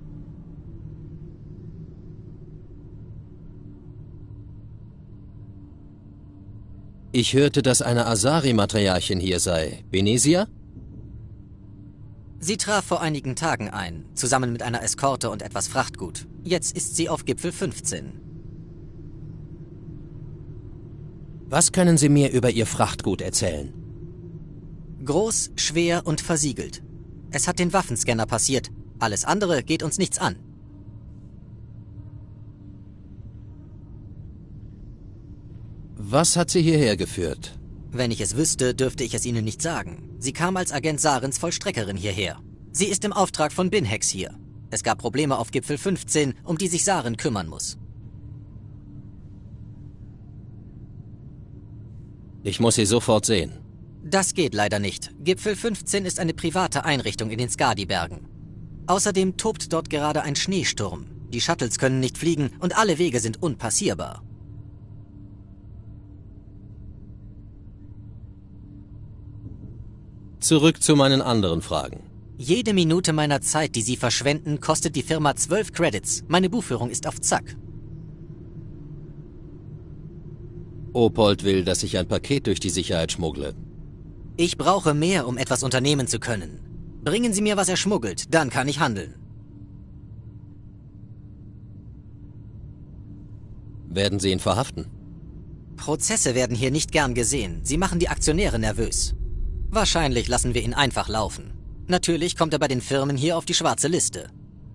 Ich hörte, dass eine Asari-Matriarchin hier sei. Benezia? Sie traf vor einigen Tagen ein, zusammen mit einer Eskorte und etwas Frachtgut. Jetzt ist sie auf Gipfel 15. Was können Sie mir über Ihr Frachtgut erzählen? Groß, schwer und versiegelt. Es hat den Waffenscanner passiert. Alles andere geht uns nichts an. Was hat sie hierher geführt? Wenn ich es wüsste, dürfte ich es Ihnen nicht sagen. Sie kam als Agent Sarens Vollstreckerin hierher. Sie ist im Auftrag von Binhex hier. Es gab Probleme auf Gipfel 15, um die sich Saren kümmern muss. Ich muss sie sofort sehen. Das geht leider nicht. Gipfel 15 ist eine private Einrichtung in den Skadi-Bergen. Außerdem tobt dort gerade ein Schneesturm. Die Shuttles können nicht fliegen und alle Wege sind unpassierbar. Zurück zu meinen anderen Fragen. Jede Minute meiner Zeit, die Sie verschwenden, kostet die Firma 12 Credits. Meine Buchführung ist auf Zack. Opold will, dass ich ein Paket durch die Sicherheit schmuggle. Ich brauche mehr, um etwas unternehmen zu können. Bringen Sie mir, was er schmuggelt, dann kann ich handeln. Werden Sie ihn verhaften? Prozesse werden hier nicht gern gesehen. Sie machen die Aktionäre nervös. Wahrscheinlich lassen wir ihn einfach laufen. Natürlich kommt er bei den Firmen hier auf die schwarze Liste.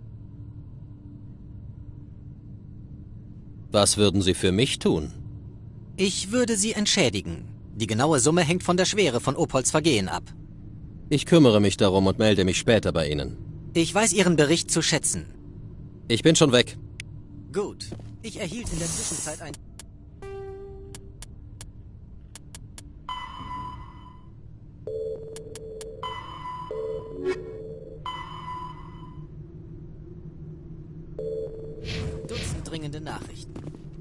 Was würden Sie für mich tun? Ich würde Sie entschädigen. Die genaue Summe hängt von der Schwere von Opolds Vergehen ab. Ich kümmere mich darum und melde mich später bei Ihnen. Ich weiß Ihren Bericht zu schätzen. Ich bin schon weg. Gut. Ich erhielt in der Zwischenzeit ein... Dutzend dringende Nachrichten.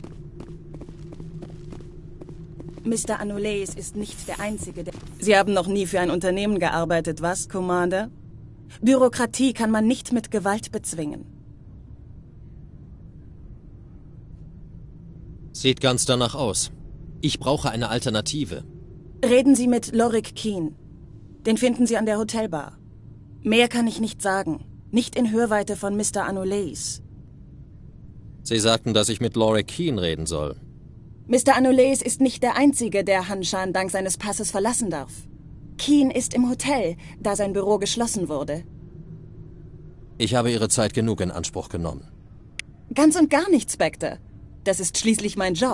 Mr. Anuleis ist nicht der Einzige, der... Sie haben noch nie für ein Unternehmen gearbeitet, was, Commander? Bürokratie kann man nicht mit Gewalt bezwingen. Sieht ganz danach aus. Ich brauche eine Alternative. Reden Sie mit Lorik Keen. Den finden Sie an der Hotelbar. Mehr kann ich nicht sagen. Nicht in Hörweite von Mr. Anuleis. Sie sagten, dass ich mit Lorik Keen reden soll. Mr. Anuleis ist nicht der Einzige, der Hanshan dank seines Passes verlassen darf. Keen ist im Hotel, da sein Büro geschlossen wurde. Ich habe Ihre Zeit genug in Anspruch genommen. Ganz und gar nicht, Spectre. Das ist schließlich mein Job.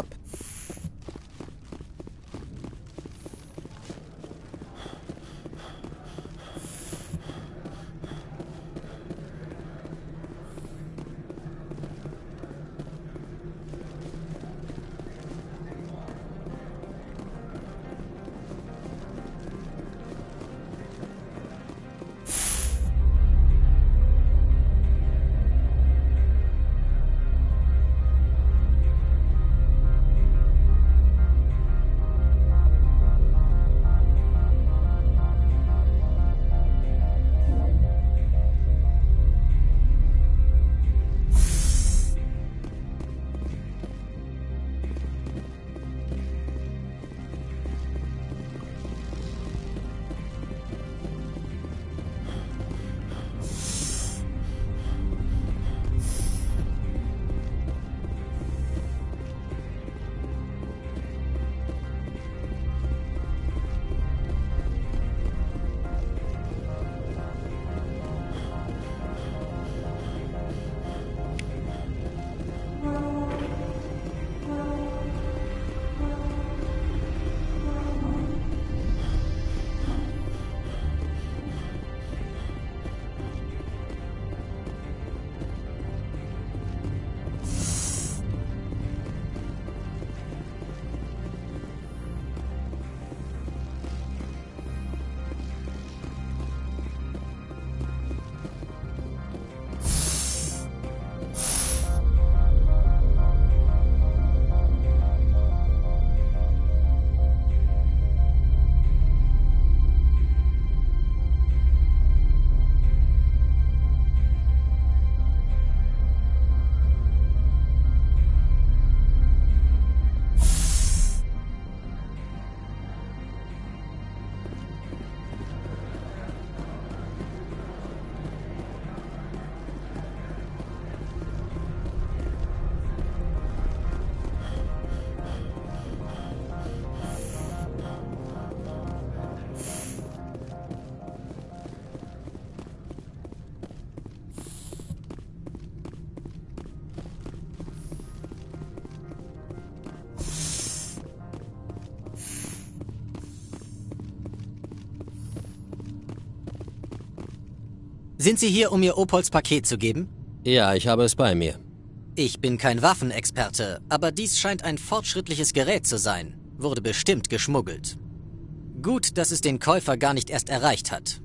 Sind Sie hier, um mir Opols Paket zu geben? Ja, ich habe es bei mir. Ich bin kein Waffenexperte, aber dies scheint ein fortschrittliches Gerät zu sein. Wurde bestimmt geschmuggelt. Gut, dass es den Käufer gar nicht erst erreicht hat.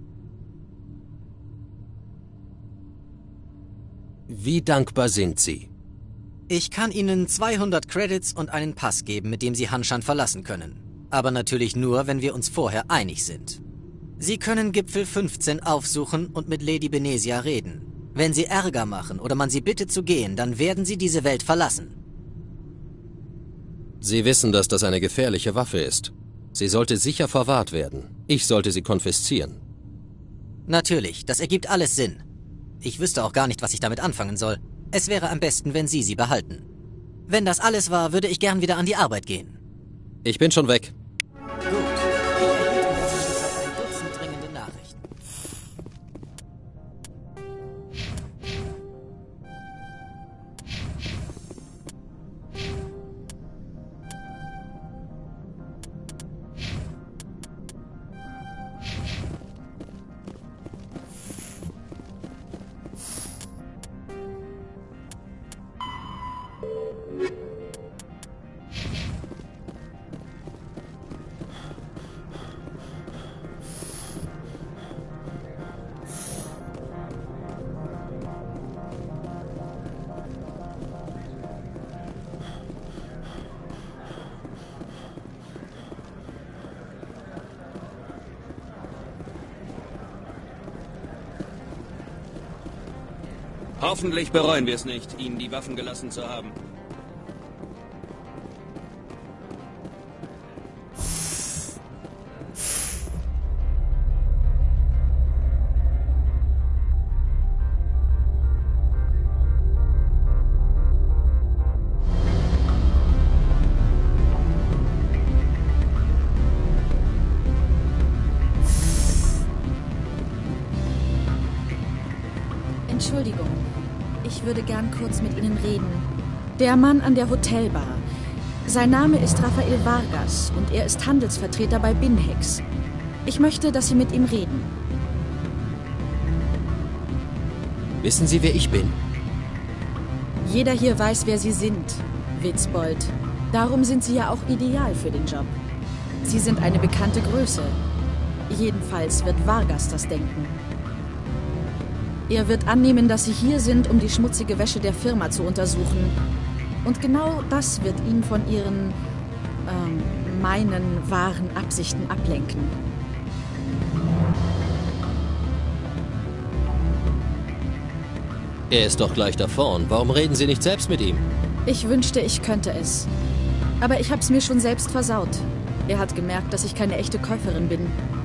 Wie dankbar sind Sie? Ich kann Ihnen 200 Credits und einen Pass geben, mit dem Sie Hanshan verlassen können. Aber natürlich nur, wenn wir uns vorher einig sind. Sie können Gipfel 15 aufsuchen und mit Lady Benezia reden. Wenn Sie Ärger machen oder man Sie bittet zu gehen, dann werden Sie diese Welt verlassen. Sie wissen, dass das eine gefährliche Waffe ist. Sie sollte sicher verwahrt werden. Ich sollte sie konfiszieren. Natürlich, das ergibt alles Sinn. Ich wüsste auch gar nicht, was ich damit anfangen soll. Es wäre am besten, wenn Sie sie behalten. Wenn das alles war, würde ich gern wieder an die Arbeit gehen. Ich bin schon weg. Gut. Ich erhielt in der Zwischenzeit ein Dutzend dringende Nachrichten. Hoffentlich bereuen wir es nicht, Ihnen die Waffen gelassen zu haben. Entschuldigung, ich würde gern kurz mit Ihnen reden. Der Mann an der Hotelbar. Sein Name ist Rafael Vargas und er ist Handelsvertreter bei Binhex. Ich möchte, dass Sie mit ihm reden. Wissen Sie, wer ich bin? Jeder hier weiß, wer Sie sind, Witzbold. Darum sind Sie ja auch ideal für den Job. Sie sind eine bekannte Größe. Jedenfalls wird Vargas das denken. Er wird annehmen, dass Sie hier sind, um die schmutzige Wäsche der Firma zu untersuchen. Und genau das wird ihn von Ihren, meinen wahren Absichten ablenken. Er ist doch gleich da vorn. Warum reden Sie nicht selbst mit ihm? Ich wünschte, ich könnte es. Aber ich hab's mir schon selbst versaut. Er hat gemerkt, dass ich keine echte Käuferin bin.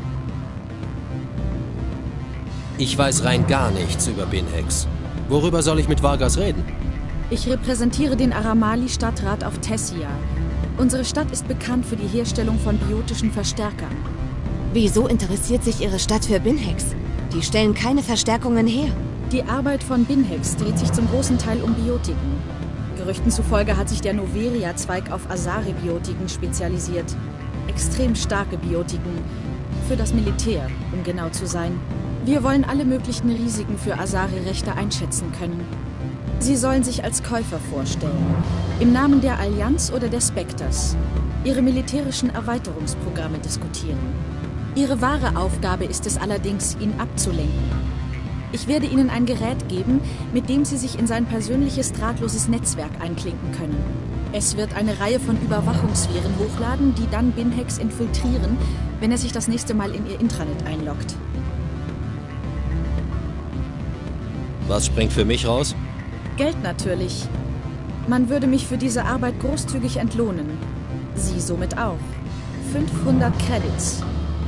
Ich weiß rein gar nichts über Binhex. Worüber soll ich mit Vargas reden? Ich repräsentiere den Aramali-Stadtrat auf Tessia. Unsere Stadt ist bekannt für die Herstellung von biotischen Verstärkern. Wieso interessiert sich Ihre Stadt für Binhex? Die stellen keine Verstärkungen her. Die Arbeit von Binhex dreht sich zum großen Teil um Biotiken. Gerüchten zufolge hat sich der Noveria-Zweig auf Asari-Biotiken spezialisiert. Extrem starke Biotiken. Für das Militär, um genau zu sein. Wir wollen alle möglichen Risiken für Asari-Rechte einschätzen können. Sie sollen sich als Käufer vorstellen. Im Namen der Allianz oder der Spectres. Ihre militärischen Erweiterungsprogramme diskutieren. Ihre wahre Aufgabe ist es allerdings, ihn abzulenken. Ich werde Ihnen ein Gerät geben, mit dem Sie sich in sein persönliches drahtloses Netzwerk einklinken können. Es wird eine Reihe von Überwachungsviren hochladen, die dann Binhex infiltrieren, wenn er sich das nächste Mal in Ihr Intranet einloggt. Was springt für mich raus? Geld natürlich. Man würde mich für diese Arbeit großzügig entlohnen. Sie somit auch. 500 Credits.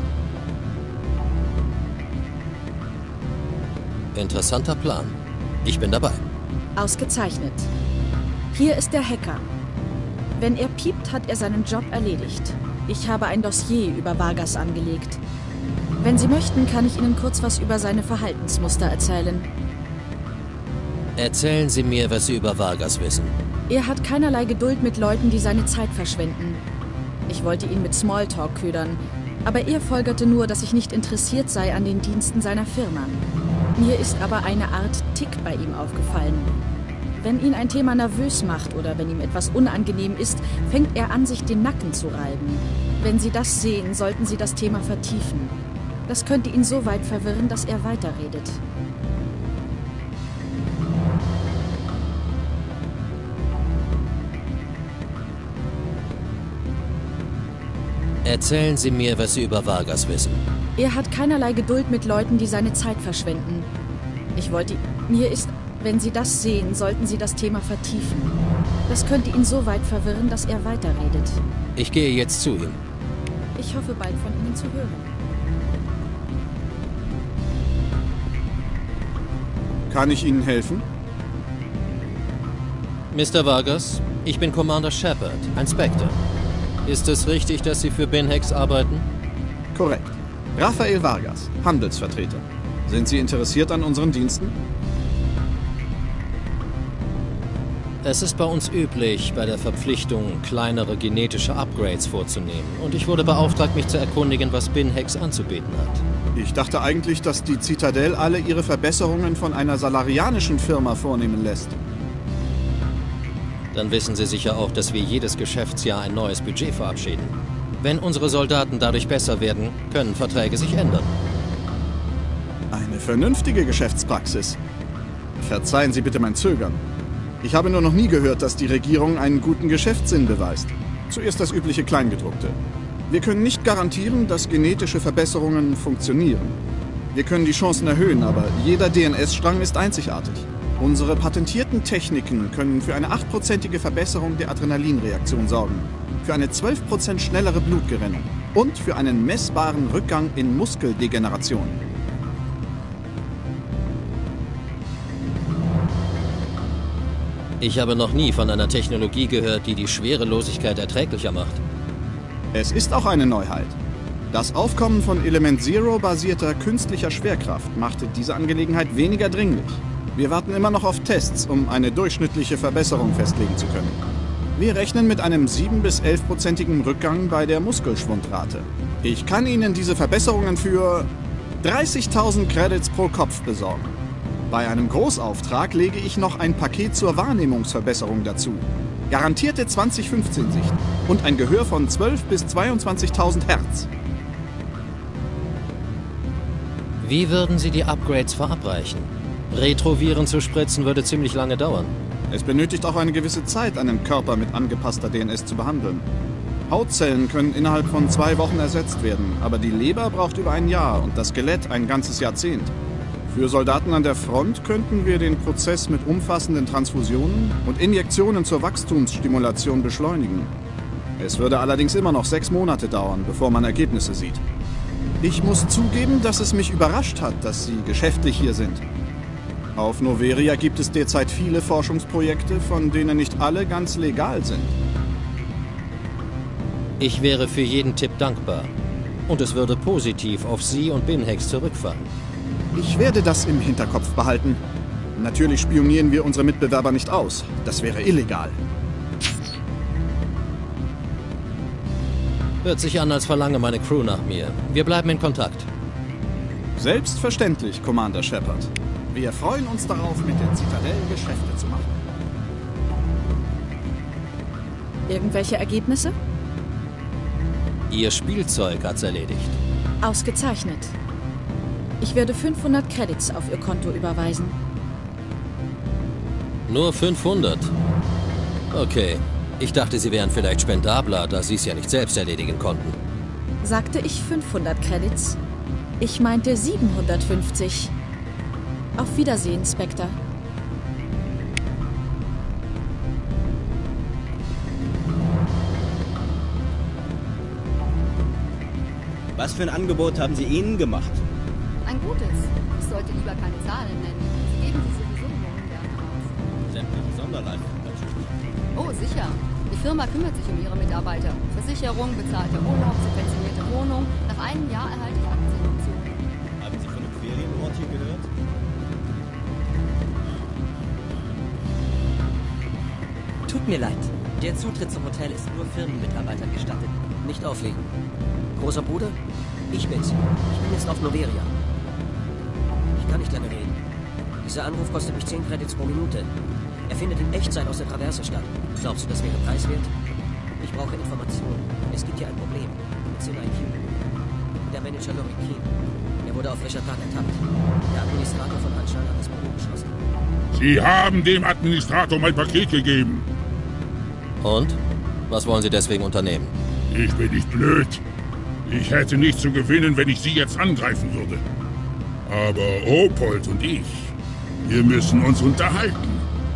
Interessanter Plan. Ich bin dabei. Ausgezeichnet. Hier ist der Hacker. Wenn er piept, hat er seinen Job erledigt. Ich habe ein Dossier über Vargas angelegt. Wenn Sie möchten, kann ich Ihnen kurz was über seine Verhaltensmuster erzählen. Erzählen Sie mir, was Sie über Vargas wissen. Er hat keinerlei Geduld mit Leuten, die seine Zeit verschwenden. Ich wollte ihn mit Smalltalk ködern, aber er folgerte nur, dass ich nicht interessiert sei an den Diensten seiner Firma. Mir ist aber eine Art Tick bei ihm aufgefallen. Wenn ihn ein Thema nervös macht oder wenn ihm etwas unangenehm ist, fängt er an, sich den Nacken zu reiben. Wenn Sie das sehen, sollten Sie das Thema vertiefen. Das könnte ihn so weit verwirren, dass er weiterredet. Erzählen Sie mir, was Sie über Vargas wissen. Er hat keinerlei Geduld mit Leuten, die seine Zeit verschwenden. Mir ist... Wenn Sie das sehen, sollten Sie das Thema vertiefen. Das könnte ihn so weit verwirren, dass er weiterredet. Ich gehe jetzt zu ihm. Ich hoffe, bald von Ihnen zu hören. Kann ich Ihnen helfen? Mr. Vargas, ich bin Commander Shepard, ein Spectre. Ist es richtig, dass Sie für Binhex arbeiten? Korrekt. Rafael Vargas, Handelsvertreter. Sind Sie interessiert an unseren Diensten? Es ist bei uns üblich, bei der Verpflichtung kleinere genetische Upgrades vorzunehmen. Und ich wurde beauftragt, mich zu erkundigen, was Binhex anzubieten hat. Ich dachte eigentlich, dass die Zitadelle alle ihre Verbesserungen von einer salarianischen Firma vornehmen lässt. Dann wissen Sie sicher auch, dass wir jedes Geschäftsjahr ein neues Budget verabschieden. Wenn unsere Soldaten dadurch besser werden, können Verträge sich ändern. Eine vernünftige Geschäftspraxis. Verzeihen Sie bitte mein Zögern. Ich habe nur noch nie gehört, dass die Regierung einen guten Geschäftssinn beweist. Zuerst das übliche Kleingedruckte. Wir können nicht garantieren, dass genetische Verbesserungen funktionieren. Wir können die Chancen erhöhen, aber jeder DNS-Strang ist einzigartig. Unsere patentierten Techniken können für eine 8%ige Verbesserung der Adrenalinreaktion sorgen, für eine 12% schnellere Blutgerinnung und für einen messbaren Rückgang in Muskeldegeneration. Ich habe noch nie von einer Technologie gehört, die die Schwerelosigkeit erträglicher macht. Es ist auch eine Neuheit. Das Aufkommen von Element Zero basierter künstlicher Schwerkraft machte diese Angelegenheit weniger dringlich. Wir warten immer noch auf Tests, um eine durchschnittliche Verbesserung festlegen zu können. Wir rechnen mit einem 7- bis 11%igen Rückgang bei der Muskelschwundrate. Ich kann Ihnen diese Verbesserungen für 30.000 Credits pro Kopf besorgen. Bei einem Großauftrag lege ich noch ein Paket zur Wahrnehmungsverbesserung dazu. Garantierte 20/15-Sicht und ein Gehör von 12.000 bis 22.000 Hertz. Wie würden Sie die Upgrades verabreichen? Retroviren zu spritzen würde ziemlich lange dauern. Es benötigt auch eine gewisse Zeit, einen Körper mit angepasster DNS zu behandeln. Hautzellen können innerhalb von 2 Wochen ersetzt werden, aber die Leber braucht über ein Jahr und das Skelett ein ganzes Jahrzehnt. Für Soldaten an der Front könnten wir den Prozess mit umfassenden Transfusionen und Injektionen zur Wachstumsstimulation beschleunigen. Es würde allerdings immer noch 6 Monate dauern, bevor man Ergebnisse sieht. Ich muss zugeben, dass es mich überrascht hat, dass Sie geschäftlich hier sind. Auf Noveria gibt es derzeit viele Forschungsprojekte, von denen nicht alle ganz legal sind. Ich wäre für jeden Tipp dankbar. Und es würde positiv auf Sie und Binhex zurückfallen. Ich werde das im Hinterkopf behalten. Natürlich spionieren wir unsere Mitbewerber nicht aus. Das wäre illegal. Hört sich an, als verlange meine Crew nach mir. Wir bleiben in Kontakt. Selbstverständlich, Commander Shepard. Wir freuen uns darauf, mit der Zitadelle Geschäfte zu machen. Irgendwelche Ergebnisse? Ihr Spielzeug hat's erledigt. Ausgezeichnet. Ich werde 500 Credits auf Ihr Konto überweisen. Nur 500? Okay. Ich dachte, Sie wären vielleicht spendabler, da Sie es ja nicht selbst erledigen konnten. Sagte ich 500 Credits? Ich meinte 750. Auf Wiedersehen, Spectre. Was für ein Angebot haben Sie ihnen gemacht? Ein gutes. Ich sollte lieber keine Zahlen nennen. Sie geben sie sowieso nur ungern aus. Sämtliche Sonderleistungen natürlich. Oh, sicher. Die Firma kümmert sich um ihre Mitarbeiter. Versicherung, bezahlte Urlaub, subventionierte Wohnung. Nach einem Jahr erhalte ich Aktienoptionen. Haben Sie von einem Ferienort hier gehört? Tut mir leid. Der Zutritt zum Hotel ist nur Firmenmitarbeitern gestattet. Nicht auflegen. Großer Bruder, ich bin's. Ich bin jetzt auf Noveria. Ich Ich kann nicht lange reden. Dieser Anruf kostet mich 10 Credits pro Minute. Er findet in Echtzeit aus der Traverse statt. Glaubst du, das wäre preiswert? Ich brauche Informationen. Es gibt hier ein Problem. Mit IQ. Der Manager Lorikin. Er wurde auf frischer Tat ertappt. Der Administrator von Hanshan hat das Büro geschlossen. Sie haben dem Administrator mein Paket gegeben. Und? Was wollen Sie deswegen unternehmen? Ich bin nicht blöd. Ich hätte nichts zu gewinnen, wenn ich Sie jetzt angreifen würde. Aber Opold und ich, wir müssen uns unterhalten.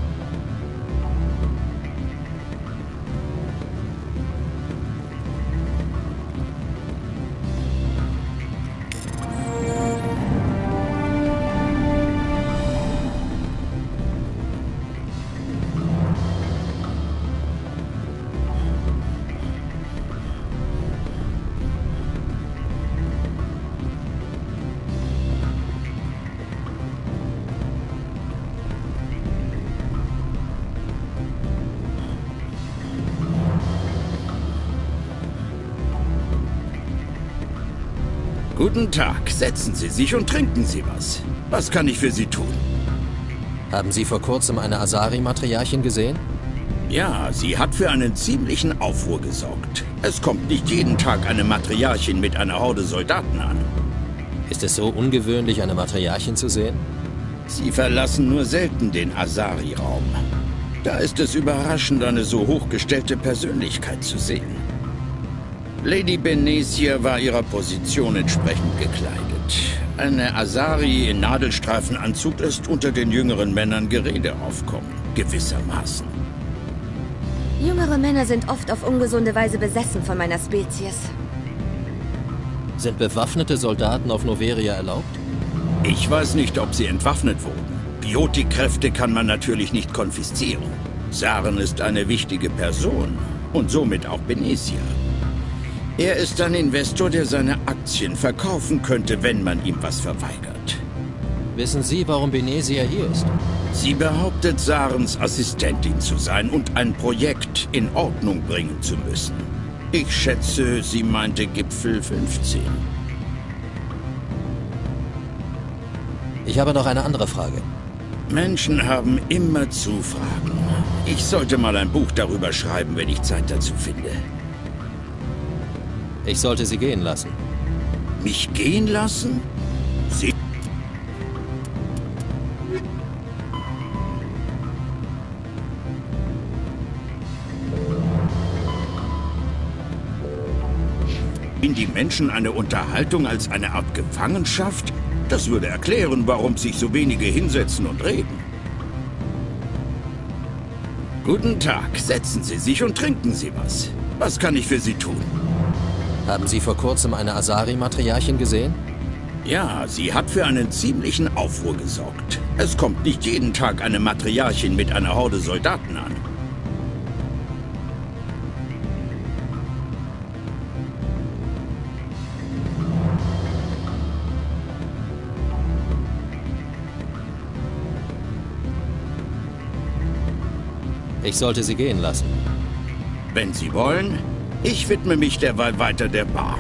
Guten Tag, setzen Sie sich und trinken Sie was. Was kann ich für Sie tun? Haben Sie vor kurzem eine Asari-Matriarchin gesehen? Ja, sie hat für einen ziemlichen Aufruhr gesorgt. Es kommt nicht jeden Tag eine Matriarchin mit einer Horde Soldaten an. Ist es so ungewöhnlich, eine Matriarchin zu sehen? Sie verlassen nur selten den Asari-Raum. Da ist es überraschend, eine so hochgestellte Persönlichkeit zu sehen. Lady Benezia war ihrer Position entsprechend gekleidet. Eine Asari in Nadelstreifenanzug lässt unter den jüngeren Männern Gerede aufkommen, gewissermaßen. Jüngere Männer sind oft auf ungesunde Weise besessen von meiner Spezies. Sind bewaffnete Soldaten auf Noveria erlaubt? Ich weiß nicht, ob sie entwaffnet wurden. Biotikkräfte kann man natürlich nicht konfiszieren. Saren ist eine wichtige Person und somit auch Benezia. Er ist ein Investor, der seine Aktien verkaufen könnte, wenn man ihm was verweigert. Wissen Sie, warum Benezia hier ist? Sie behauptet, Sarens Assistentin zu sein und ein Projekt in Ordnung bringen zu müssen. Ich schätze, sie meinte Gipfel 15. Ich habe noch eine andere Frage. Menschen haben immer zu fragen. Ich sollte mal ein Buch darüber schreiben, wenn ich Zeit dazu finde. Ich sollte Sie gehen lassen. Mich gehen lassen? Sie... In die Menschen eine Unterhaltung als eine Art Gefangenschaft? Das würde erklären, warum sich so wenige hinsetzen und reden. Guten Tag, setzen Sie sich und trinken Sie was. Was kann ich für Sie tun? Haben Sie vor kurzem eine Asari-Matriarchin gesehen? Ja, sie hat für einen ziemlichen Aufruhr gesorgt. Es kommt nicht jeden Tag eine Matriarchin mit einer Horde Soldaten an. Ich sollte Sie gehen lassen. Wenn Sie wollen, ich widme mich derweil weiter der Bar.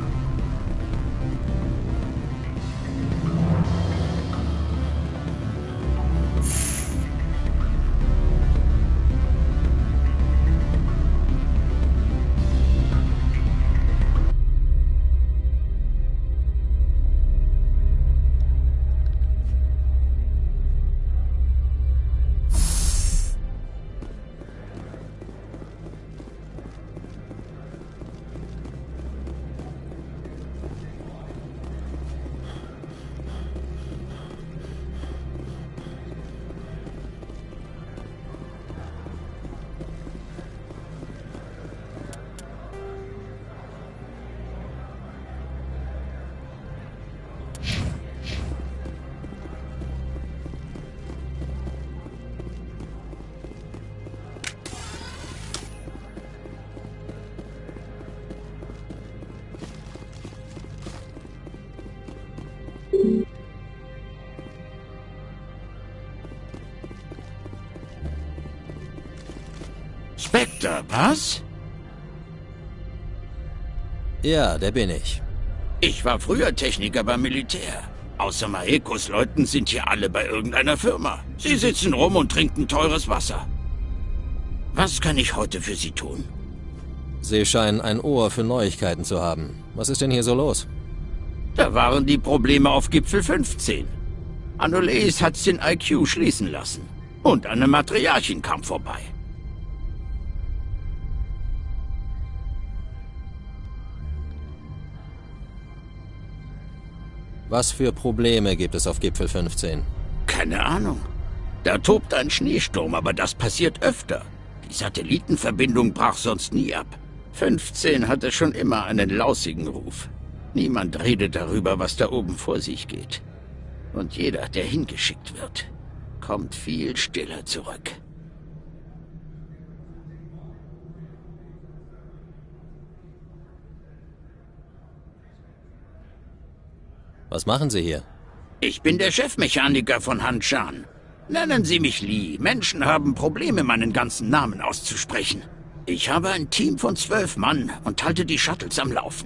Spectre, was? Ja, der bin ich. Ich war früher Techniker beim Militär. Außer Maekos Leuten sind hier alle bei irgendeiner Firma. Sie sitzen rum und trinken teures Wasser. Was kann ich heute für Sie tun? Sie scheinen ein Ohr für Neuigkeiten zu haben. Was ist denn hier so los? Da waren die Probleme auf Gipfel 15. Anoleis hat's den IQ schließen lassen. Und eine Matriarchin kam vorbei. Was für Probleme gibt es auf Gipfel 15? Keine Ahnung. Da tobt ein Schneesturm, aber das passiert öfter. Die Satellitenverbindung brach sonst nie ab. 15 hatte schon immer einen lausigen Ruf. Niemand redet darüber, was da oben vor sich geht. Und jeder, der hingeschickt wird, kommt viel stiller zurück. Was machen Sie hier? Ich bin der Chefmechaniker von Hanshan. Nennen Sie mich Lee. Menschen haben Probleme, meinen ganzen Namen auszusprechen. Ich habe ein Team von 12 Mann und halte die Shuttles am Laufen.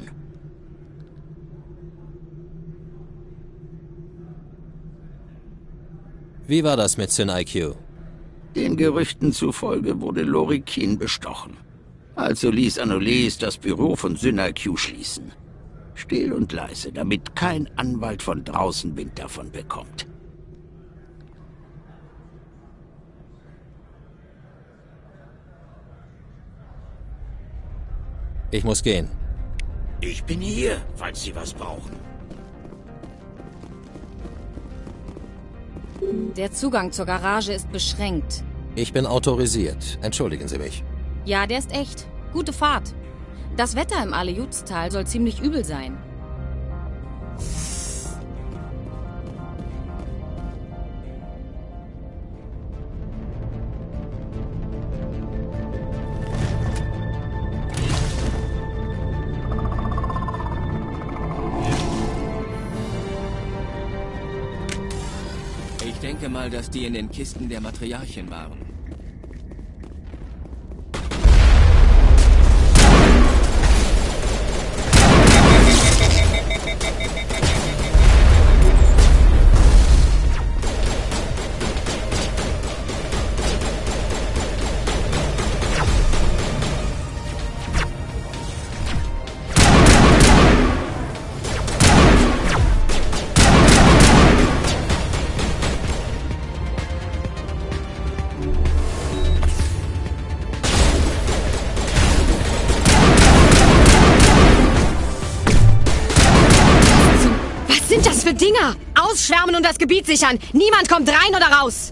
Wie war das mit Sin IQ? Den Gerüchten zufolge wurde Lorikin bestochen. Also ließ Anoleis das Büro von Sin IQ schließen. Still und leise, damit kein Anwalt von draußen Wind davon bekommt. Ich muss gehen. Ich bin hier, falls Sie was brauchen. Der Zugang zur Garage ist beschränkt. Ich bin autorisiert. Entschuldigen Sie mich. Ja, der ist echt. Gute Fahrt. Das Wetter im Aleutstal soll ziemlich übel sein. Ich denke mal, dass die in den Kisten der Matriarchin waren. Dinger! Ausschwärmen und das Gebiet sichern! Niemand kommt rein oder raus!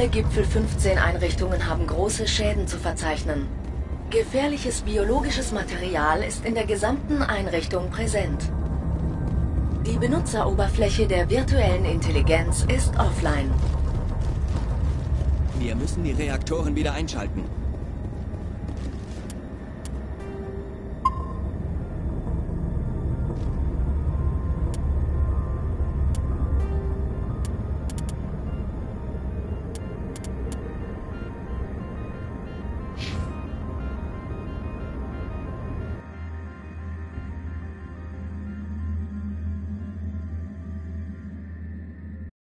Alle Gipfel 15 Einrichtungen haben große Schäden zu verzeichnen. Gefährliches biologisches Material ist in der gesamten Einrichtung präsent. Die Benutzeroberfläche der virtuellen Intelligenz ist offline. Wir müssen die Reaktoren wieder einschalten.